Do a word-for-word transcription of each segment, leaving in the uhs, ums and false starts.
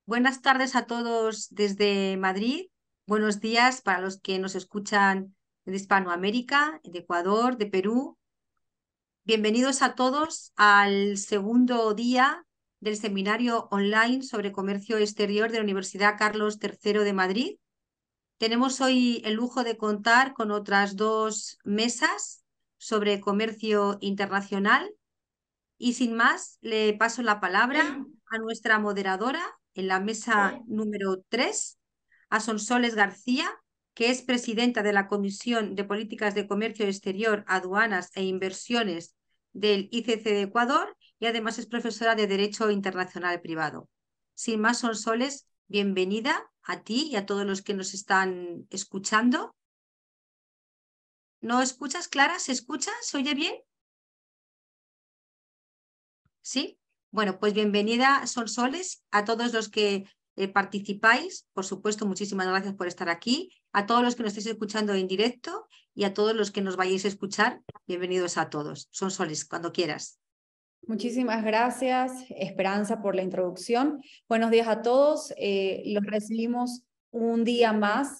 Buenas tardes a todos desde Madrid. Buenos días para los que nos escuchan de Hispanoamérica, de Ecuador, de Perú. Bienvenidos a todos al segundo día del seminario online sobre comercio exterior de la Universidad Carlos tercero de Madrid. Tenemos hoy el lujo de contar con otras dos mesas sobre comercio internacional. Y sin más, le paso la palabra a nuestra moderadora en la mesa número tres, a Sonsoles García, que es presidenta de la Comisión de Políticas de Comercio Exterior, Aduanas e Inversiones del I C C de Ecuador y además es profesora de Derecho Internacional Privado. Sin más, Sonsoles, bienvenida a ti y a todos los que nos están escuchando. ¿No escuchas, Clara? ¿Se escucha? ¿Se oye bien? ¿Sí? Bueno, pues bienvenida, Sonsoles, a todos los que eh, participáis. Por supuesto, muchísimas gracias por estar aquí. A todos los que nos estéis escuchando en directo y a todos los que nos vayáis a escuchar, bienvenidos a todos. Sonsoles, cuando quieras. Muchísimas gracias, Esperanza, por la introducción. Buenos días a todos. Eh, los recibimos un día más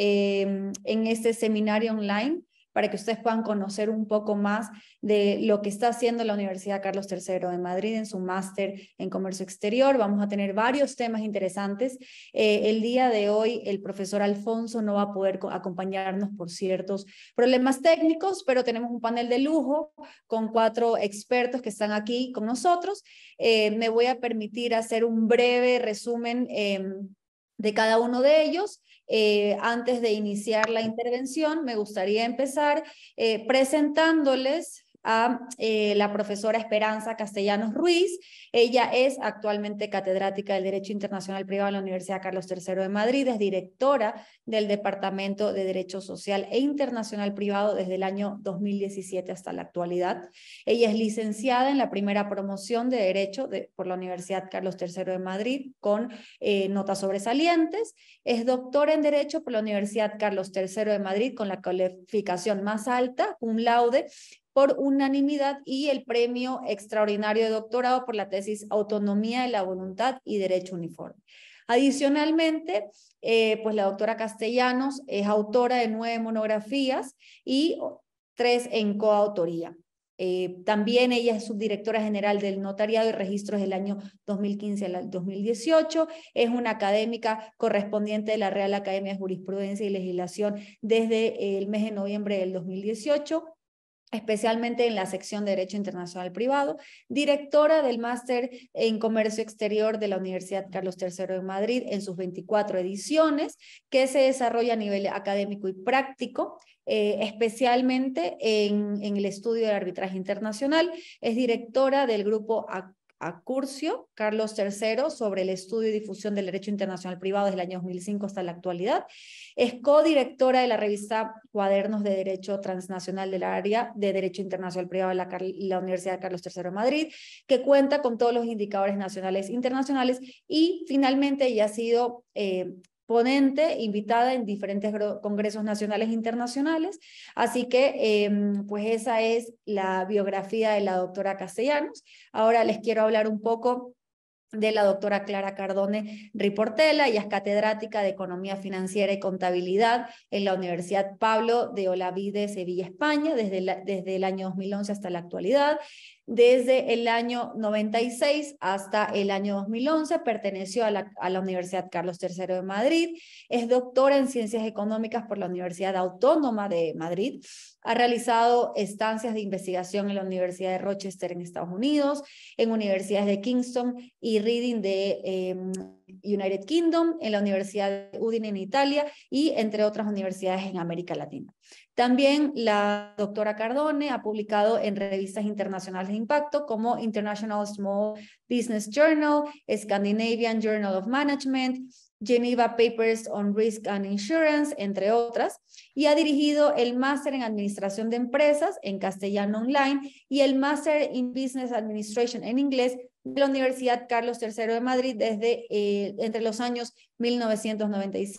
eh, en este seminario online para que ustedes puedan conocer un poco más de lo que está haciendo la Universidad Carlos tercero de Madrid en su máster en comercio exterior. Vamos a tener varios temas interesantes. Eh, el día de hoy el profesor Alfonso no va a poder acompañarnos por ciertos problemas técnicos, pero tenemos un panel de lujo con cuatro expertos que están aquí con nosotros. Eh, me voy a permitir hacer un breve resumen eh, de cada uno de ellos. Eh, antes de iniciar la intervención, me gustaría empezar eh, presentándoles a eh, la profesora Esperanza Castellanos Ruiz. Ella es actualmente catedrática del Derecho Internacional Privado en la Universidad Carlos tercero de Madrid, es directora del Departamento de Derecho Social e Internacional Privado desde el año dos mil diecisiete hasta la actualidad. Ella es licenciada en la primera promoción de Derecho de, por la Universidad Carlos tercero de Madrid con eh, notas sobresalientes. Es doctora en Derecho por la Universidad Carlos tercero de Madrid con la calificación más alta, cum laude, por unanimidad y el premio extraordinario de doctorado por la tesis Autonomía de la Voluntad y Derecho Uniforme. Adicionalmente, eh, pues la doctora Castellanos es autora de nueve monografías y tres en coautoría. Eh, también ella es subdirectora general del Notariado y Registros del año dos mil quince al dos mil dieciocho, es una académica correspondiente de la Real Academia de Jurisprudencia y Legislación desde el mes de noviembre del dos mil dieciocho, especialmente en la sección de Derecho Internacional Privado, directora del Máster en Comercio Exterior de la Universidad Carlos tercero de Madrid en sus veinticuatro ediciones, que se desarrolla a nivel académico y práctico, eh, especialmente en, en el estudio del arbitraje internacional. Es directora del grupo Accurcio Carlos tercero sobre el estudio y difusión del derecho internacional privado desde el año dos mil cinco hasta la actualidad. Es codirectora de la revista Cuadernos de Derecho Transnacional del área de Derecho Internacional Privado de la, la Universidad Carlos tercero de Madrid, que cuenta con todos los indicadores nacionales e internacionales. Y finalmente ella ha sido eh, ponente, invitada en diferentes congresos nacionales e internacionales. Así que, eh, pues esa es la biografía de la doctora Castellanos. Ahora les quiero hablar un poco de la doctora Clara Cardone Riportela. Ella es catedrática de Economía Financiera y Contabilidad en la Universidad Pablo de Olavide, Sevilla, España, desde, la, desde el año dos mil once hasta la actualidad. Desde el año noventa y seis hasta el año dos mil once perteneció a la, a la Universidad Carlos tercero de Madrid, es doctora en Ciencias Económicas por la Universidad Autónoma de Madrid, ha realizado estancias de investigación en la Universidad de Rochester en Estados Unidos, en universidades de Kingston y Reading de eh, United Kingdom, en la Universidad de Udine en Italia y entre otras universidades en América Latina. También la doctora Cardone ha publicado en revistas internacionales de impacto como International Small Business Journal, Scandinavian Journal of Management, Geneva Papers on Risk and Insurance, entre otras, y ha dirigido el máster en Administración de Empresas en castellano online y el máster in Business Administration en inglés de la Universidad Carlos tercero de Madrid desde eh, entre los años mil novecientos noventa y siete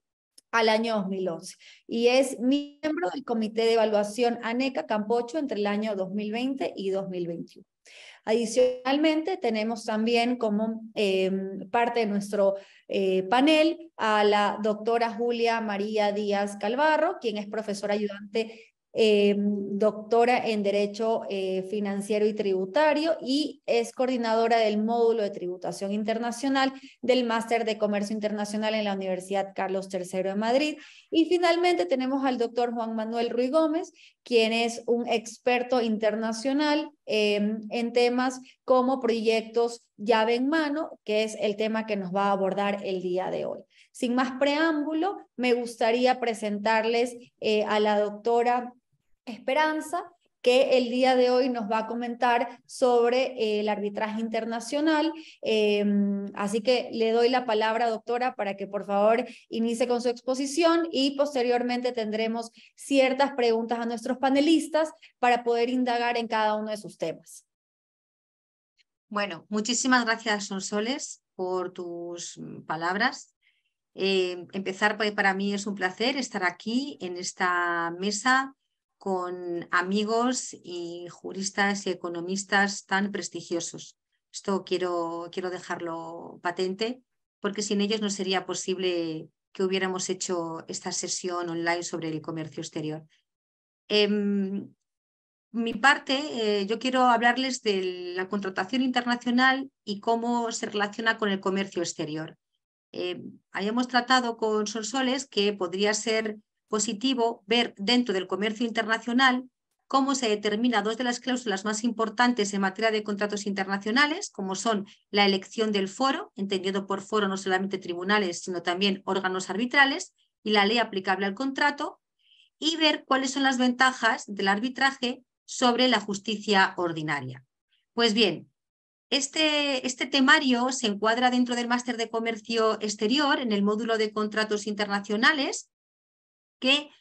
al año dos mil once, y es miembro del Comité de Evaluación ANECA Campocho entre el año dos mil veinte y dos mil veintiuno. Adicionalmente, tenemos también como eh, parte de nuestro eh, panel a la doctora Julia María Díaz Calvarro, quien es profesora ayudante Eh, doctora en Derecho eh, Financiero y Tributario y es coordinadora del módulo de tributación internacional del Máster de Comercio Internacional en la Universidad Carlos tercero de Madrid. Y finalmente tenemos al doctor Juan Manuel Ruiz Gómez, quien es un experto internacional eh, en temas como proyectos llave en mano, que es el tema que nos va a abordar el día de hoy. Sin más preámbulo, me gustaría presentarles eh, a la doctora Esperanza, que el día de hoy nos va a comentar sobre eh, el arbitraje internacional. Eh, así que le doy la palabra, doctora, para que por favor inicie con su exposición y posteriormente tendremos ciertas preguntas a nuestros panelistas para poder indagar en cada uno de sus temas. Bueno, muchísimas gracias, Sonsoles, por tus palabras. Eh, empezar para mí es un placer estar aquí en esta mesa con amigos y juristas y economistas tan prestigiosos. Esto quiero, quiero dejarlo patente, porque sin ellos no sería posible que hubiéramos hecho esta sesión online sobre el comercio exterior. Eh, mi parte, eh, yo quiero hablarles de la contratación internacional y cómo se relaciona con el comercio exterior. Eh, hayamos tratado con Sonsoles que podría ser positivo ver dentro del comercio internacional cómo se determinan dos de las cláusulas más importantes en materia de contratos internacionales, como son la elección del foro, entendiendo por foro no solamente tribunales, sino también órganos arbitrales, y la ley aplicable al contrato, y ver cuáles son las ventajas del arbitraje sobre la justicia ordinaria. Pues bien, Este, este temario se encuadra dentro del Máster de Comercio Exterior en el módulo de contratos internacionales, que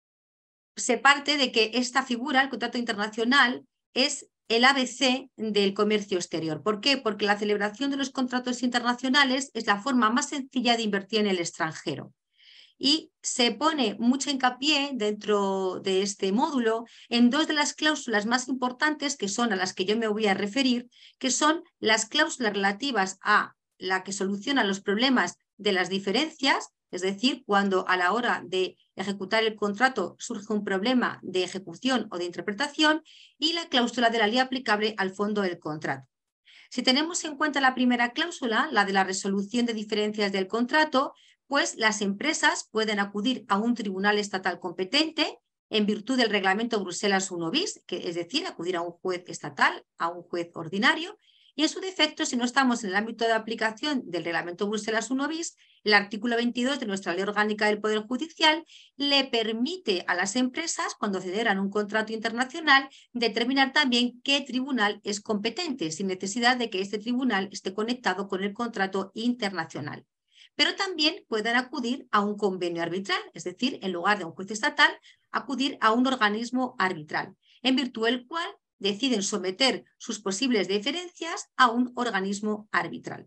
se parte de que esta figura, el contrato internacional, es el A B C del comercio exterior. ¿Por qué? Porque la celebración de los contratos internacionales es la forma más sencilla de invertir en el extranjero. Y se pone mucho hincapié dentro de este módulo en dos de las cláusulas más importantes, que son a las que yo me voy a referir, que son las cláusulas relativas a la que soluciona los problemas de las diferencias, es decir, cuando a la hora de ejecutar el contrato surge un problema de ejecución o de interpretación, y la cláusula de la ley aplicable al fondo del contrato. Si tenemos en cuenta la primera cláusula, la de la resolución de diferencias del contrato, pues las empresas pueden acudir a un tribunal estatal competente en virtud del reglamento Bruselas uno bis, que es decir, acudir a un juez estatal, a un juez ordinario, y en su defecto, si no estamos en el ámbito de aplicación del reglamento Bruselas uno bis, el artículo veintidós de nuestra Ley Orgánica del Poder Judicial le permite a las empresas, cuando celebran un contrato internacional, determinar también qué tribunal es competente, sin necesidad de que este tribunal esté conectado con el contrato internacional. Pero también pueden acudir a un convenio arbitral, es decir, en lugar de un juez estatal, acudir a un organismo arbitral, en virtud del cual deciden someter sus posibles diferencias a un organismo arbitral.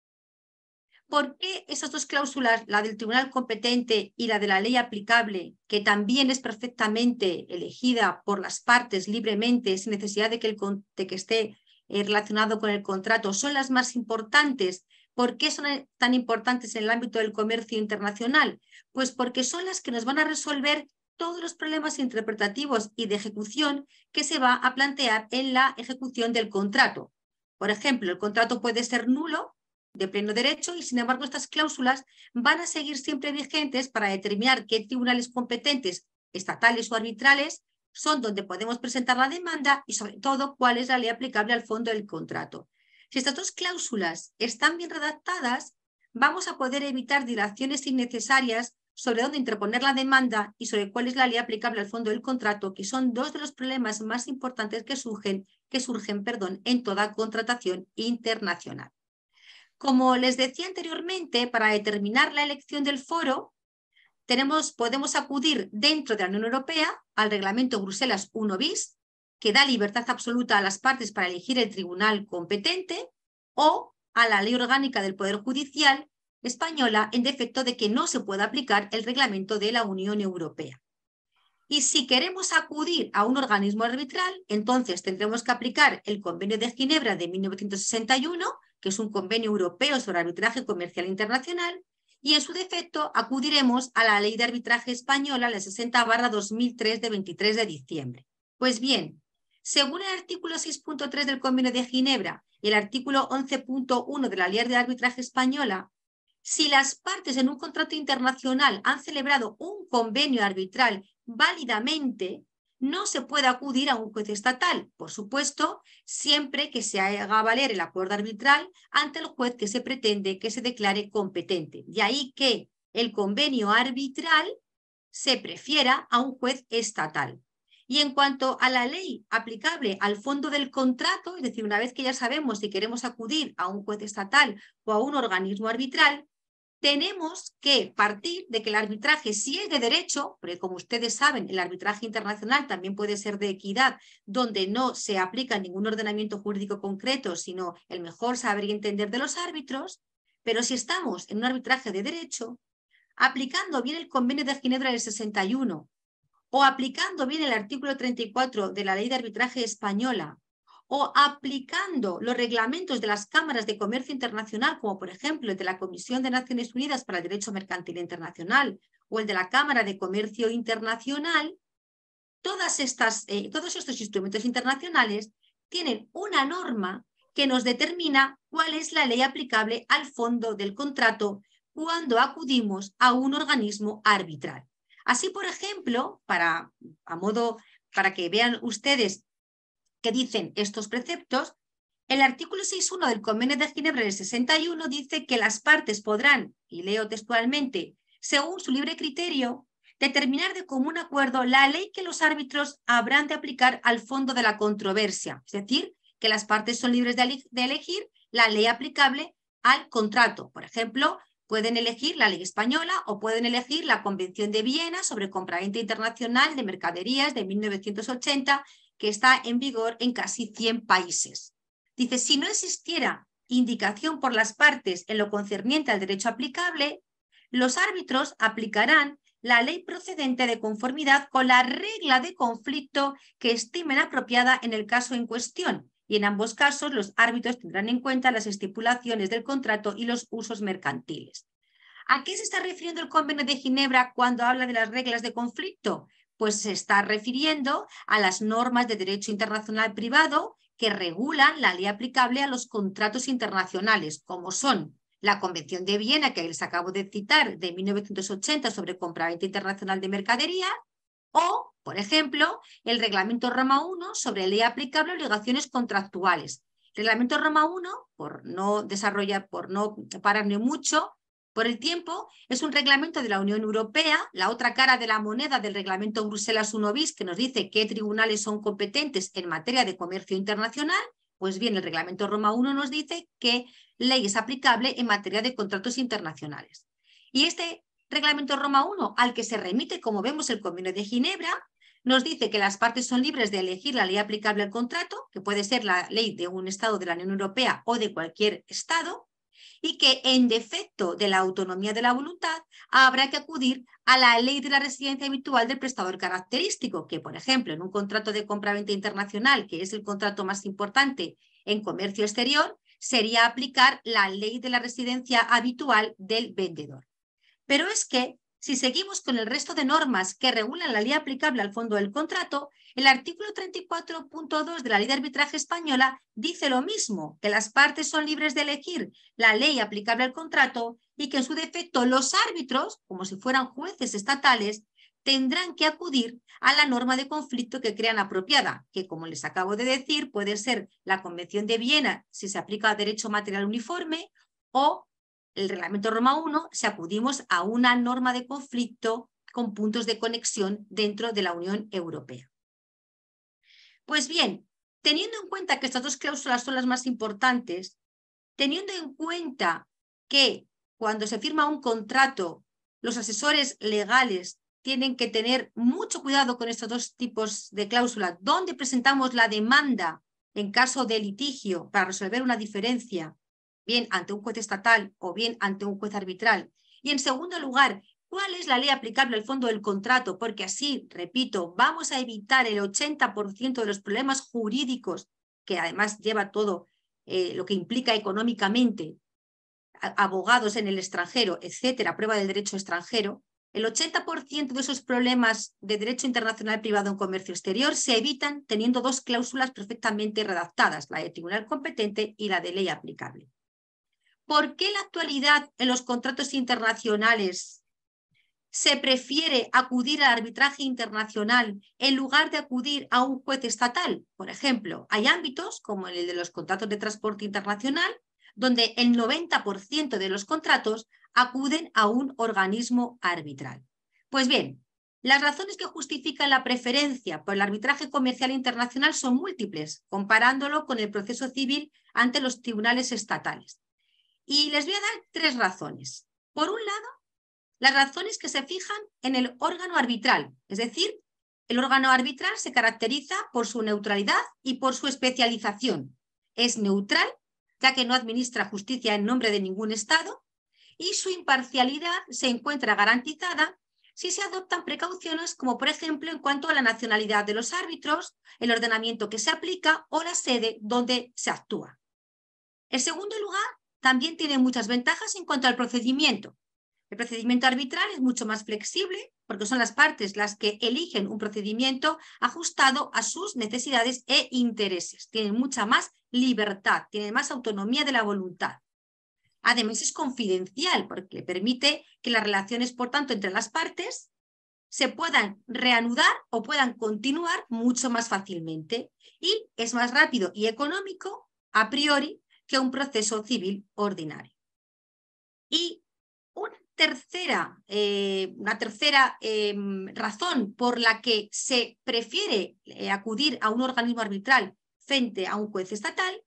¿Por qué esas dos cláusulas, la del tribunal competente y la de la ley aplicable, que también es perfectamente elegida por las partes libremente, sin necesidad de que, el, de que esté eh, relacionado con el contrato, son las más importantes? ¿Por qué son tan importantes en el ámbito del comercio internacional? Pues porque son las que nos van a resolver todos los problemas interpretativos y de ejecución que se va a plantear en la ejecución del contrato. Por ejemplo, el contrato puede ser nulo de pleno derecho y, sin embargo, estas cláusulas van a seguir siempre vigentes para determinar qué tribunales competentes, estatales o arbitrales, son donde podemos presentar la demanda y, sobre todo, cuál es la ley aplicable al fondo del contrato. Si estas dos cláusulas están bien redactadas, vamos a poder evitar dilaciones innecesarias sobre dónde interponer la demanda y sobre cuál es la ley aplicable al fondo del contrato, que son dos de los problemas más importantes que surgen, que surgen perdón, en toda contratación internacional. Como les decía anteriormente, para determinar la elección del foro, tenemos, podemos acudir dentro de la Unión Europea al reglamento Bruselas uno bis, que da libertad absoluta a las partes para elegir el tribunal competente, o a la Ley Orgánica del Poder Judicial española, en defecto de que no se pueda aplicar el reglamento de la Unión Europea. Y si queremos acudir a un organismo arbitral, entonces tendremos que aplicar el Convenio de Ginebra de mil novecientos sesenta y uno, que es un convenio europeo sobre arbitraje comercial internacional, y en su defecto acudiremos a la Ley de Arbitraje Española, la sesenta barra dos mil tres de veintitrés de diciembre. Pues bien, según el artículo seis punto tres del Convenio de Ginebra y el artículo once punto uno de la Ley de Arbitraje Española, si las partes en un contrato internacional han celebrado un convenio arbitral válidamente, no se puede acudir a un juez estatal, por supuesto, siempre que se haga valer el acuerdo arbitral ante el juez que se pretende que se declare competente. De ahí que el convenio arbitral se prefiera a un juez estatal. Y en cuanto a la ley aplicable al fondo del contrato, es decir, una vez que ya sabemos si queremos acudir a un juez estatal o a un organismo arbitral, tenemos que partir de que el arbitraje, si es de derecho, porque como ustedes saben, el arbitraje internacional también puede ser de equidad, donde no se aplica ningún ordenamiento jurídico concreto, sino el mejor saber y entender de los árbitros, pero si estamos en un arbitraje de derecho, aplicando bien el Convenio de Ginebra del sesenta y uno o aplicando bien el artículo treinta y cuatro de la Ley de Arbitraje Española, o aplicando los reglamentos de las cámaras de comercio internacional, como por ejemplo el de la Comisión de Naciones Unidas para el Derecho Mercantil Internacional o el de la Cámara de Comercio Internacional, todas estas, eh, todos estos instrumentos internacionales tienen una norma que nos determina cuál es la ley aplicable al fondo del contrato cuando acudimos a un organismo arbitral. Así, por ejemplo, para, a modo, para que vean ustedes que dicen estos preceptos, el artículo seis punto uno del Convenio de Ginebra del sesenta y uno dice que las partes podrán, y leo textualmente, según su libre criterio, determinar de común acuerdo la ley que los árbitros habrán de aplicar al fondo de la controversia. Es decir, que las partes son libres de, de elegir la ley aplicable al contrato. Por ejemplo, pueden elegir la ley española o pueden elegir la Convención de Viena sobre compraventa internacional de mercaderías de mil novecientos ochenta, que está en vigor en casi cien países. Dice, si no existiera indicación por las partes en lo concerniente al derecho aplicable, los árbitros aplicarán la ley procedente de conformidad con la regla de conflicto que estimen apropiada en el caso en cuestión. Y en ambos casos, los árbitros tendrán en cuenta las estipulaciones del contrato y los usos mercantiles. ¿A qué se está refiriendo el Convenio de Ginebra cuando habla de las reglas de conflicto? Pues se está refiriendo a las normas de derecho internacional privado que regulan la ley aplicable a los contratos internacionales, como son la Convención de Viena, que les acabo de citar, de mil novecientos ochenta sobre compraventa internacional de mercadería, o, por ejemplo, el Reglamento Roma uno sobre ley aplicable a obligaciones contractuales. Reglamento Roma uno, por no desarrollar, por no pararme mucho, por el tiempo, es un reglamento de la Unión Europea, la otra cara de la moneda del reglamento Bruselas uno bis, que nos dice qué tribunales son competentes en materia de comercio internacional. Pues bien, el reglamento Roma uno nos dice qué ley es aplicable en materia de contratos internacionales. Y este reglamento Roma uno, al que se remite, como vemos, el Convenio de Ginebra, nos dice que las partes son libres de elegir la ley aplicable al contrato, que puede ser la ley de un Estado de la Unión Europea o de cualquier Estado, y que en defecto de la autonomía de la voluntad habrá que acudir a la ley de la residencia habitual del prestador característico, que por ejemplo en un contrato de compraventa internacional, que es el contrato más importante en comercio exterior, sería aplicar la ley de la residencia habitual del vendedor. Pero es que si seguimos con el resto de normas que regulan la ley aplicable al fondo del contrato, el artículo treinta y cuatro punto dos de la Ley de Arbitraje Española dice lo mismo, que las partes son libres de elegir la ley aplicable al contrato y que en su defecto los árbitros, como si fueran jueces estatales, tendrán que acudir a la norma de conflicto que crean apropiada, que como les acabo de decir puede ser la Convención de Viena si se aplica a derecho material uniforme o el Reglamento Roma uno si acudimos a una norma de conflicto con puntos de conexión dentro de la Unión Europea. Pues bien, teniendo en cuenta que estas dos cláusulas son las más importantes, teniendo en cuenta que cuando se firma un contrato, los asesores legales tienen que tener mucho cuidado con estos dos tipos de cláusulas, donde presentamos la demanda en caso de litigio para resolver una diferencia, bien ante un juez estatal o bien ante un juez arbitral. Y en segundo lugar, ¿Cuál es la ley aplicable al fondo del contrato? Porque así, repito, vamos a evitar el ochenta por ciento de los problemas jurídicos, que además lleva todo eh, lo que implica económicamente, abogados en el extranjero, etcétera, prueba del derecho extranjero. El ochenta por ciento de esos problemas de derecho internacional privado en comercio exterior se evitan teniendo dos cláusulas perfectamente redactadas, la de tribunal competente y la de ley aplicable. ¿Por qué en la actualidad en los contratos internacionales se prefiere acudir al arbitraje internacional en lugar de acudir a un juez estatal? Por ejemplo, hay ámbitos, como el de los contratos de transporte internacional, donde el noventa por ciento de los contratos acuden a un organismo arbitral. Pues bien, las razones que justifican la preferencia por el arbitraje comercial internacional son múltiples, comparándolo con el proceso civil ante los tribunales estatales. Y les voy a dar tres razones. Por un lado, las razones que se fijan en el órgano arbitral, es decir, el órgano arbitral se caracteriza por su neutralidad y por su especialización. Es neutral, ya que no administra justicia en nombre de ningún Estado, y su imparcialidad se encuentra garantizada si se adoptan precauciones como, por ejemplo, en cuanto a la nacionalidad de los árbitros, el ordenamiento que se aplica o la sede donde se actúa. En segundo lugar, también tiene muchas ventajas en cuanto al procedimiento. El procedimiento arbitral es mucho más flexible porque son las partes las que eligen un procedimiento ajustado a sus necesidades e intereses. Tienen mucha más libertad, tienen más autonomía de la voluntad. Además es confidencial porque permite que las relaciones, por tanto, entre las partes se puedan reanudar o puedan continuar mucho más fácilmente y es más rápido y económico a priori que un proceso civil ordinario. Y una tercera, eh, una tercera eh, razón por la que se prefiere eh, acudir a un organismo arbitral frente a un juez estatal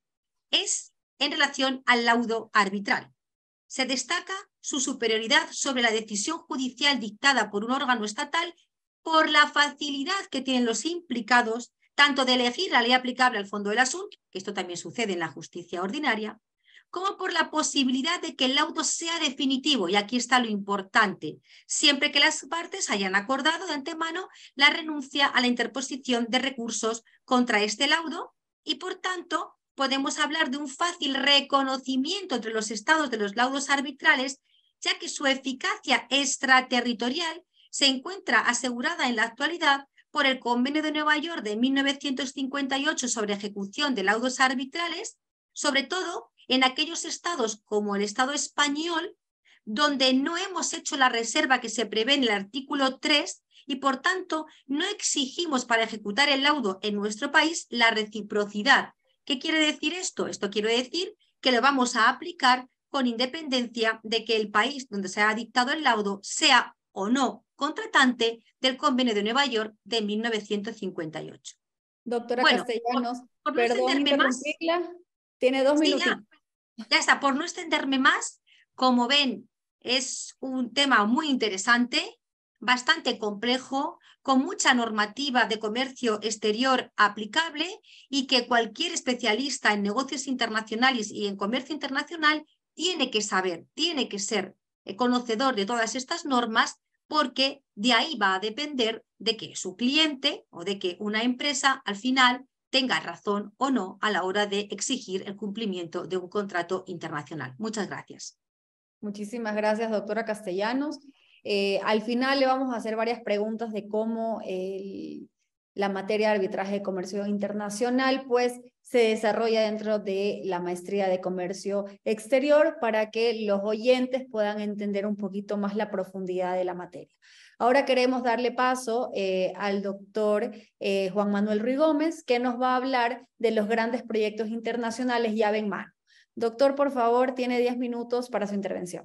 es en relación al laudo arbitral. Se destaca su superioridad sobre la decisión judicial dictada por un órgano estatal por la facilidad que tienen los implicados tanto de elegir la ley aplicable al fondo del asunto, que esto también sucede en la justicia ordinaria, como por la posibilidad de que el laudo sea definitivo, y aquí está lo importante, siempre que las partes hayan acordado de antemano la renuncia a la interposición de recursos contra este laudo y, por tanto, podemos hablar de un fácil reconocimiento entre los estados de los laudos arbitrales, ya que su eficacia extraterritorial se encuentra asegurada en la actualidad por el Convenio de Nueva York de mil novecientos cincuenta y ocho sobre ejecución de laudos arbitrales, sobre todo en aquellos estados como el Estado español, donde no hemos hecho la reserva que se prevé en el artículo tres y, por tanto, no exigimos para ejecutar el laudo en nuestro país la reciprocidad. ¿Qué quiere decir esto? Esto quiere decir que lo vamos a aplicar con independencia de que el país donde se ha dictado el laudo sea o no contratante del Convenio de Nueva York de mil novecientos cincuenta y ocho. Doctora Bueno, Castellanos, por, por no perdón extenderme más, interrumpirla, tiene dos sí, minutitos. ya, ya está, por no extenderme más, como ven, es un tema muy interesante, bastante complejo, con mucha normativa de comercio exterior aplicable y que cualquier especialista en negocios internacionales y en comercio internacional tiene que saber, tiene que ser conocedor de todas estas normas, porque de ahí va a depender de que su cliente o de que una empresa al final tenga razón o no a la hora de exigir el cumplimiento de un contrato internacional. Muchas gracias. Muchísimas gracias, doctora Castellanos. Eh, al final le vamos a hacer varias preguntas de cómo el, la materia de arbitraje de comercio internacional pues se desarrolla dentro de la maestría de comercio exterior para que los oyentes puedan entender un poquito más la profundidad de la materia. Ahora queremos darle paso eh, al doctor eh, Juan Manuel Ruiz Gómez, que nos va a hablar de los grandes proyectos internacionales llave en mano. Doctor, por favor, tiene diez minutos para su intervención.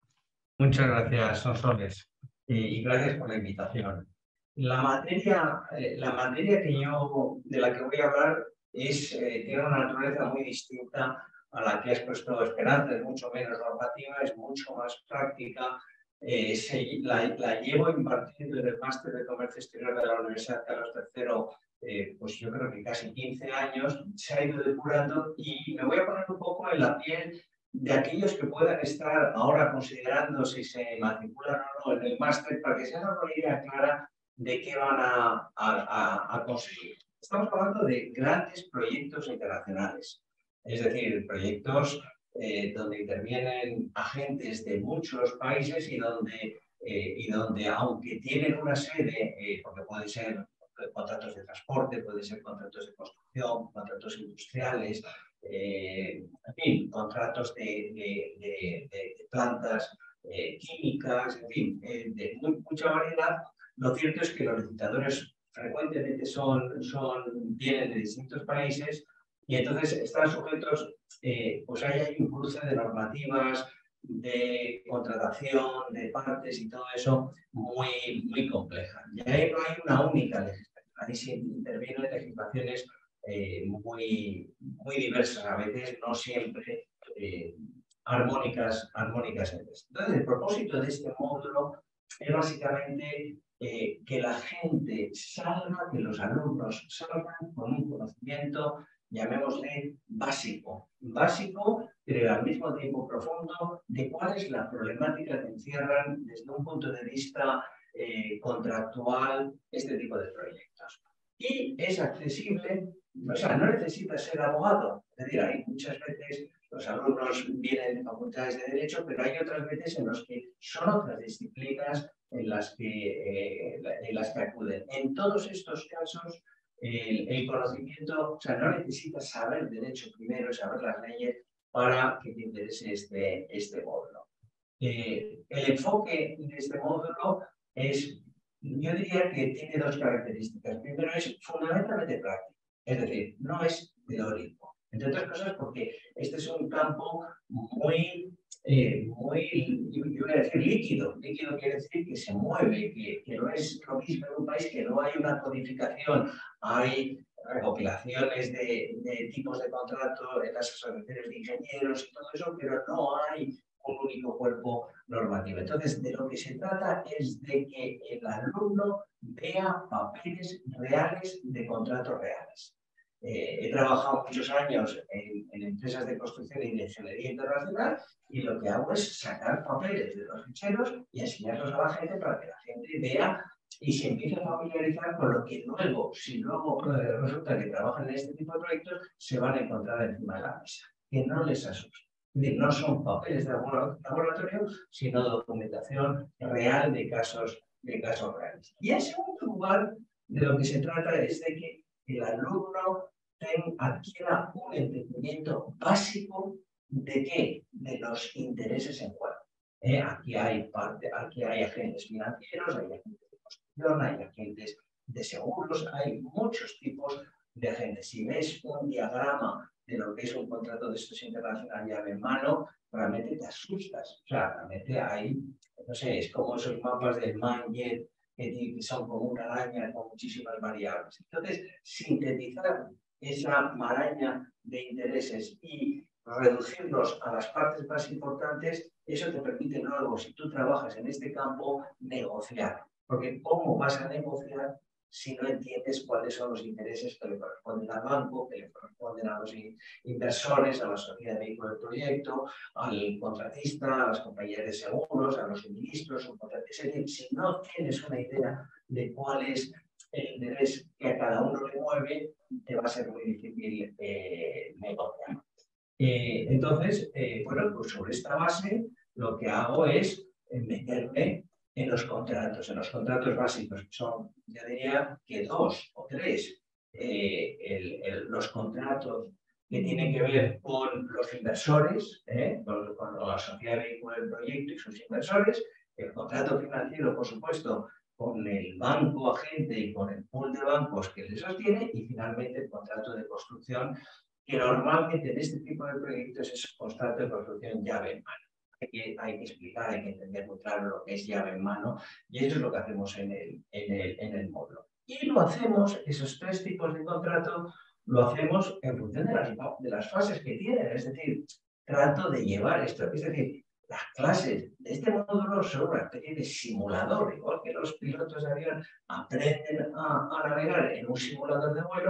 Muchas gracias, Sonsoles, y gracias por la invitación. La materia, eh, la materia que yo, de la que voy a hablar es, eh, tiene una naturaleza muy distinta a la que ha expuesto Esperanza, es mucho menos normativa, es mucho más práctica. Eh, se, la, la llevo impartiendo en el máster de comercio exterior de la Universidad Carlos tercero, eh, pues yo creo que casi quince años, se ha ido depurando y me voy a poner un poco en la piel de aquellos que puedan estar ahora considerando si se matriculan o no en el máster, para que se hagan una idea clara de qué van a, a, a, a conseguir. Estamos hablando de grandes proyectos internacionales, es decir, proyectos eh, donde intervienen agentes de muchos países y donde, eh, y donde aunque tienen una sede, eh, porque puede ser contratos de transporte, puede ser contratos de construcción, contratos industriales, eh, en fin, contratos de, de, de, de plantas eh, químicas, en fin, eh, de muy, mucha variedad. Lo cierto es que los licitadores frecuentemente son, son, vienen de distintos países y entonces están sujetos, eh, pues hay, hay un cruce de normativas, de contratación, de partes y todo eso muy, muy compleja. Y ahí no hay una única legislación, ahí se intervienen legislaciones eh, muy, muy diversas, a veces no siempre eh, armónicas, armónicas entre sí. Entonces, el propósito de este módulo es básicamente eh, que la gente salga, que los alumnos salgan con un conocimiento, llamémosle básico, básico, pero al mismo tiempo profundo, de cuál es la problemática que encierran desde un punto de vista eh, contractual este tipo de proyectos. Y es accesible, o sea, no necesita ser abogado, es decir, hay muchas veces los alumnos vienen de facultades de Derecho, pero hay otras veces en las que son otras disciplinas en las que, eh, en las que acuden. En todos estos casos, el, el conocimiento, o sea, no necesitas saber Derecho primero, saber las leyes para que te interese este, este módulo. Eh, el enfoque de este módulo es, yo diría que tiene dos características. Primero, es fundamentalmente práctico, es decir, no es teórico. Entre otras cosas porque este es un campo muy, eh, muy, yo voy a decir líquido. Líquido quiere decir que se mueve, que, que no es lo mismo en un país, que no hay una codificación, hay recopilaciones de, de tipos de contrato en las asociaciones de ingenieros y todo eso, pero no hay un único cuerpo normativo. Entonces, de lo que se trata es de que el alumno vea papeles reales de contratos reales. Eh, he trabajado muchos años en, en empresas de construcción y de ingeniería internacional y lo que hago es sacar papeles de los ficheros y enseñarlos a la gente para que la gente vea y se empiece a familiarizar con lo que luego, si luego eh, resulta que trabajan en este tipo de proyectos, se van a encontrar encima de la mesa. Que no les asuste. Es decir, no son papeles de laboratorio, sino documentación real de casos, de casos reales. Y en segundo lugar, de lo que se trata es de que el alumno ten, adquiera un entendimiento básico de qué, de los intereses en juego. Eh, aquí, hay parte, aquí hay agentes financieros, hay agentes de construcción, hay agentes de seguros, hay muchos tipos de agentes. Si ves un diagrama de lo que es un contrato de estos internacional llave en mano, realmente te asustas. O sea, realmente hay, no sé, es como esos mapas del Mindjet que son como una araña con muchísimas variables. Entonces, sintetizar esa maraña de intereses y reducirlos a las partes más importantes, eso te permite luego, si tú trabajas en este campo, negociar. Porque ¿cómo vas a negociar si no entiendes cuáles son los intereses que le corresponden al banco, que le corresponden a los inversores, a la sociedad de vehículo del proyecto, al contratista, a las compañías de seguros, a los suministros? Es decir, si no tienes una idea de cuál es el interés que a cada uno le mueve, te va a ser muy difícil eh, negociar. Eh, entonces, eh, bueno, pues sobre esta base lo que hago es meterme en los contratos, en los contratos básicos, que son, yo diría que dos o tres, eh, el, el, los contratos que tienen que ver con los inversores, eh, con, con la sociedad de vehículo del proyecto y sus inversores, el contrato financiero, por supuesto, con el banco agente y con el pool de bancos que le sostiene, y finalmente el contrato de construcción, que normalmente en este tipo de proyectos es un contrato de construcción llave en mano. Hay que, hay que explicar, hay que entender muy claro lo que es llave en mano, y eso es lo que hacemos en el, en el, en el módulo. Y lo hacemos, esos tres tipos de contrato, lo hacemos en función de las, de las fases que tienen. Es decir, trato de llevar esto, es decir, las clases de este módulo son una especie de simulador, igual que los pilotos de avión aprenden a, a navegar en un simulador de vuelo,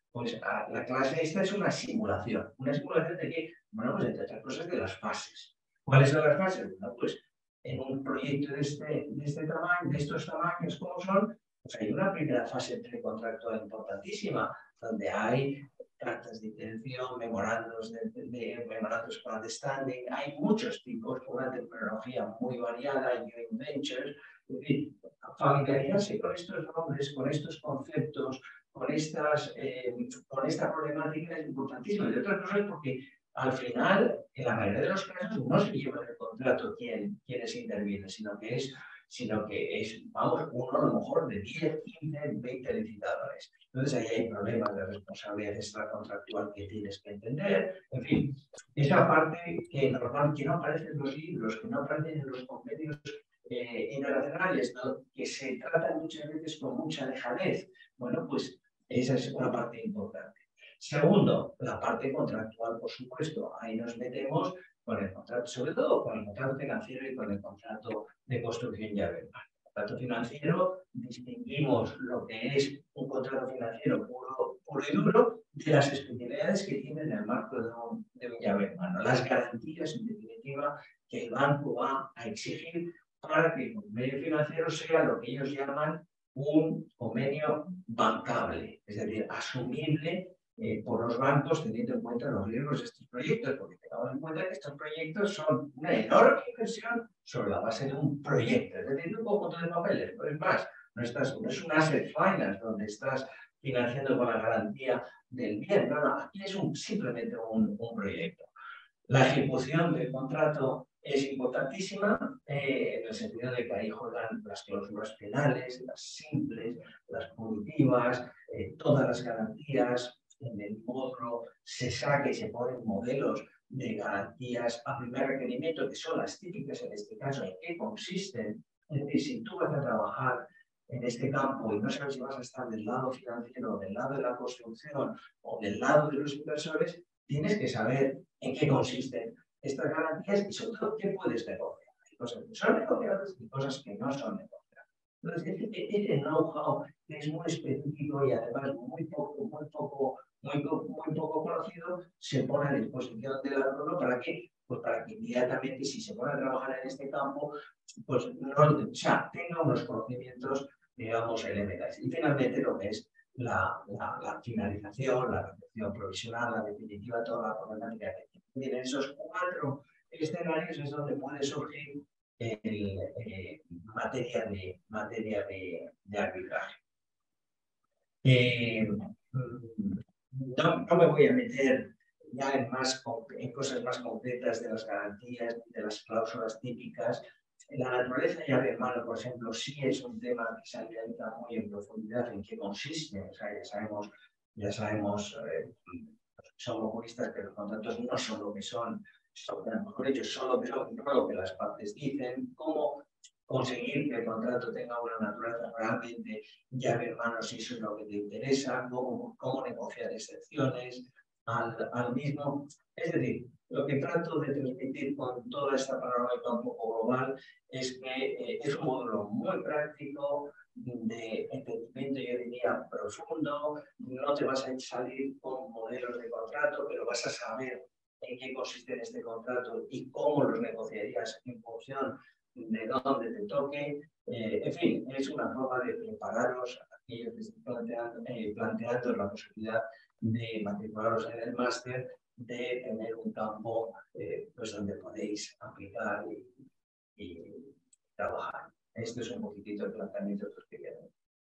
Pues a, la clase esta es una simulación. ¿Una simulación de qué? Bueno, pues entre otras cosas de las fases. ¿Cuáles son las fases? Bueno, pues en un proyecto de este, de este tamaño, de estos tamaños como son, pues hay una primera fase precontractual importantísima, donde hay cartas de intención, memorandos de, de, de memorandos of understanding, hay muchos tipos, una terminología muy variada, joint ventures, es decir, familiarizarse con estos nombres, con estos conceptos, con, estas, eh, con esta problemática es importantísima. Y de otras cosas porque al final, en la mayoría de los casos, no se lleva el contrato quién, quiénes intervienen, sino que es, sino que es, vamos, uno a lo mejor de diez, quince, veinte licitadores. Entonces ahí hay problemas de responsabilidad extracontractual que tienes que entender. En fin, esa parte que normal que no aparece en los libros, que no aparece en los convenios eh, internacionales, ¿no? Que se tratan muchas veces con mucha dejadez. Bueno, pues esa es una parte importante. Segundo, la parte contractual, por supuesto. Ahí nos metemos con el contrato, sobre todo con el contrato financiero y con el contrato de construcción y verbal. El contrato financiero, distinguimos lo que es un contrato financiero puro, puro y duro de las especialidades que tiene en el marco de un, de un llave en mano. Las garantías, en definitiva, que el banco va a exigir para que el convenio financiero sea lo que ellos llaman un convenio bancable, es decir, asumible eh, por los bancos teniendo en cuenta los riesgos de estos proyectos, porque tengamos en cuenta que estos proyectos son una enorme inversión sobre la base de un proyecto, es decir, un conjunto de papeles, no es más, no, estás, no es un asset finance donde estás financiando con la garantía del bien, no, no, aquí es un, simplemente un, un proyecto. La ejecución del contrato es importantísima eh, en el sentido de que ahí juegan las cláusulas penales, las simples, las punitivas, eh, todas las garantías. En el módulo se saca y se ponen modelos de garantías a primer requerimiento, que son las típicas en este caso, en qué consisten. Es decir, si tú vas a trabajar en este campo y no sabes si vas a estar del lado financiero, del lado de la construcción o del lado de los inversores, tienes que saber en qué consisten estas garantías y sobre todo qué puedes negociar. Hay cosas que son negociables y cosas que no son negociables. Entonces, este, este know-how es muy específico y además muy poco, muy poco, muy, muy poco conocido, se pone a disposición del alumno para que, pues para que inmediatamente, si se pone a trabajar en este campo, pues no, o sea, tenga unos conocimientos, digamos, elementales. Y finalmente lo que es la, la, la finalización, la recepción provisional, la definitiva, toda la problemática que tiene. En esos cuatro escenarios es donde puede surgir el, eh, materia, de, materia de, de arbitraje. Eh, no, no me voy a meter ya en, más, en cosas más concretas de las garantías, de las cláusulas típicas. La naturaleza llave en mano, por ejemplo, sí es un tema que se analiza muy en profundidad en qué consiste. O sea, ya sabemos, ya sabemos eh, somos juristas, que los contratos no son lo que son, son, a lo mejor ellos son lo que son, no lo que las partes dicen, cómo conseguir que el contrato tenga una naturaleza realmente llave en mano si eso es lo que te interesa, cómo, cómo negociar excepciones al, al mismo. Es decir, lo que trato de transmitir con toda esta panorámica un poco global es que eh, es un módulo muy práctico, de entendimiento, yo diría, profundo. No te vas a salir con modelos de contrato, pero vas a saber en qué consiste este contrato y cómo los negociarías en función de dónde te toque. Eh, en fin, es una forma de prepararos a aquellos que estén planteando, eh, planteando la posibilidad de matricularos en el máster, de tener un campo eh, pues donde podéis aplicar y, y trabajar. Esto es un poquitito el planteamiento que queremos.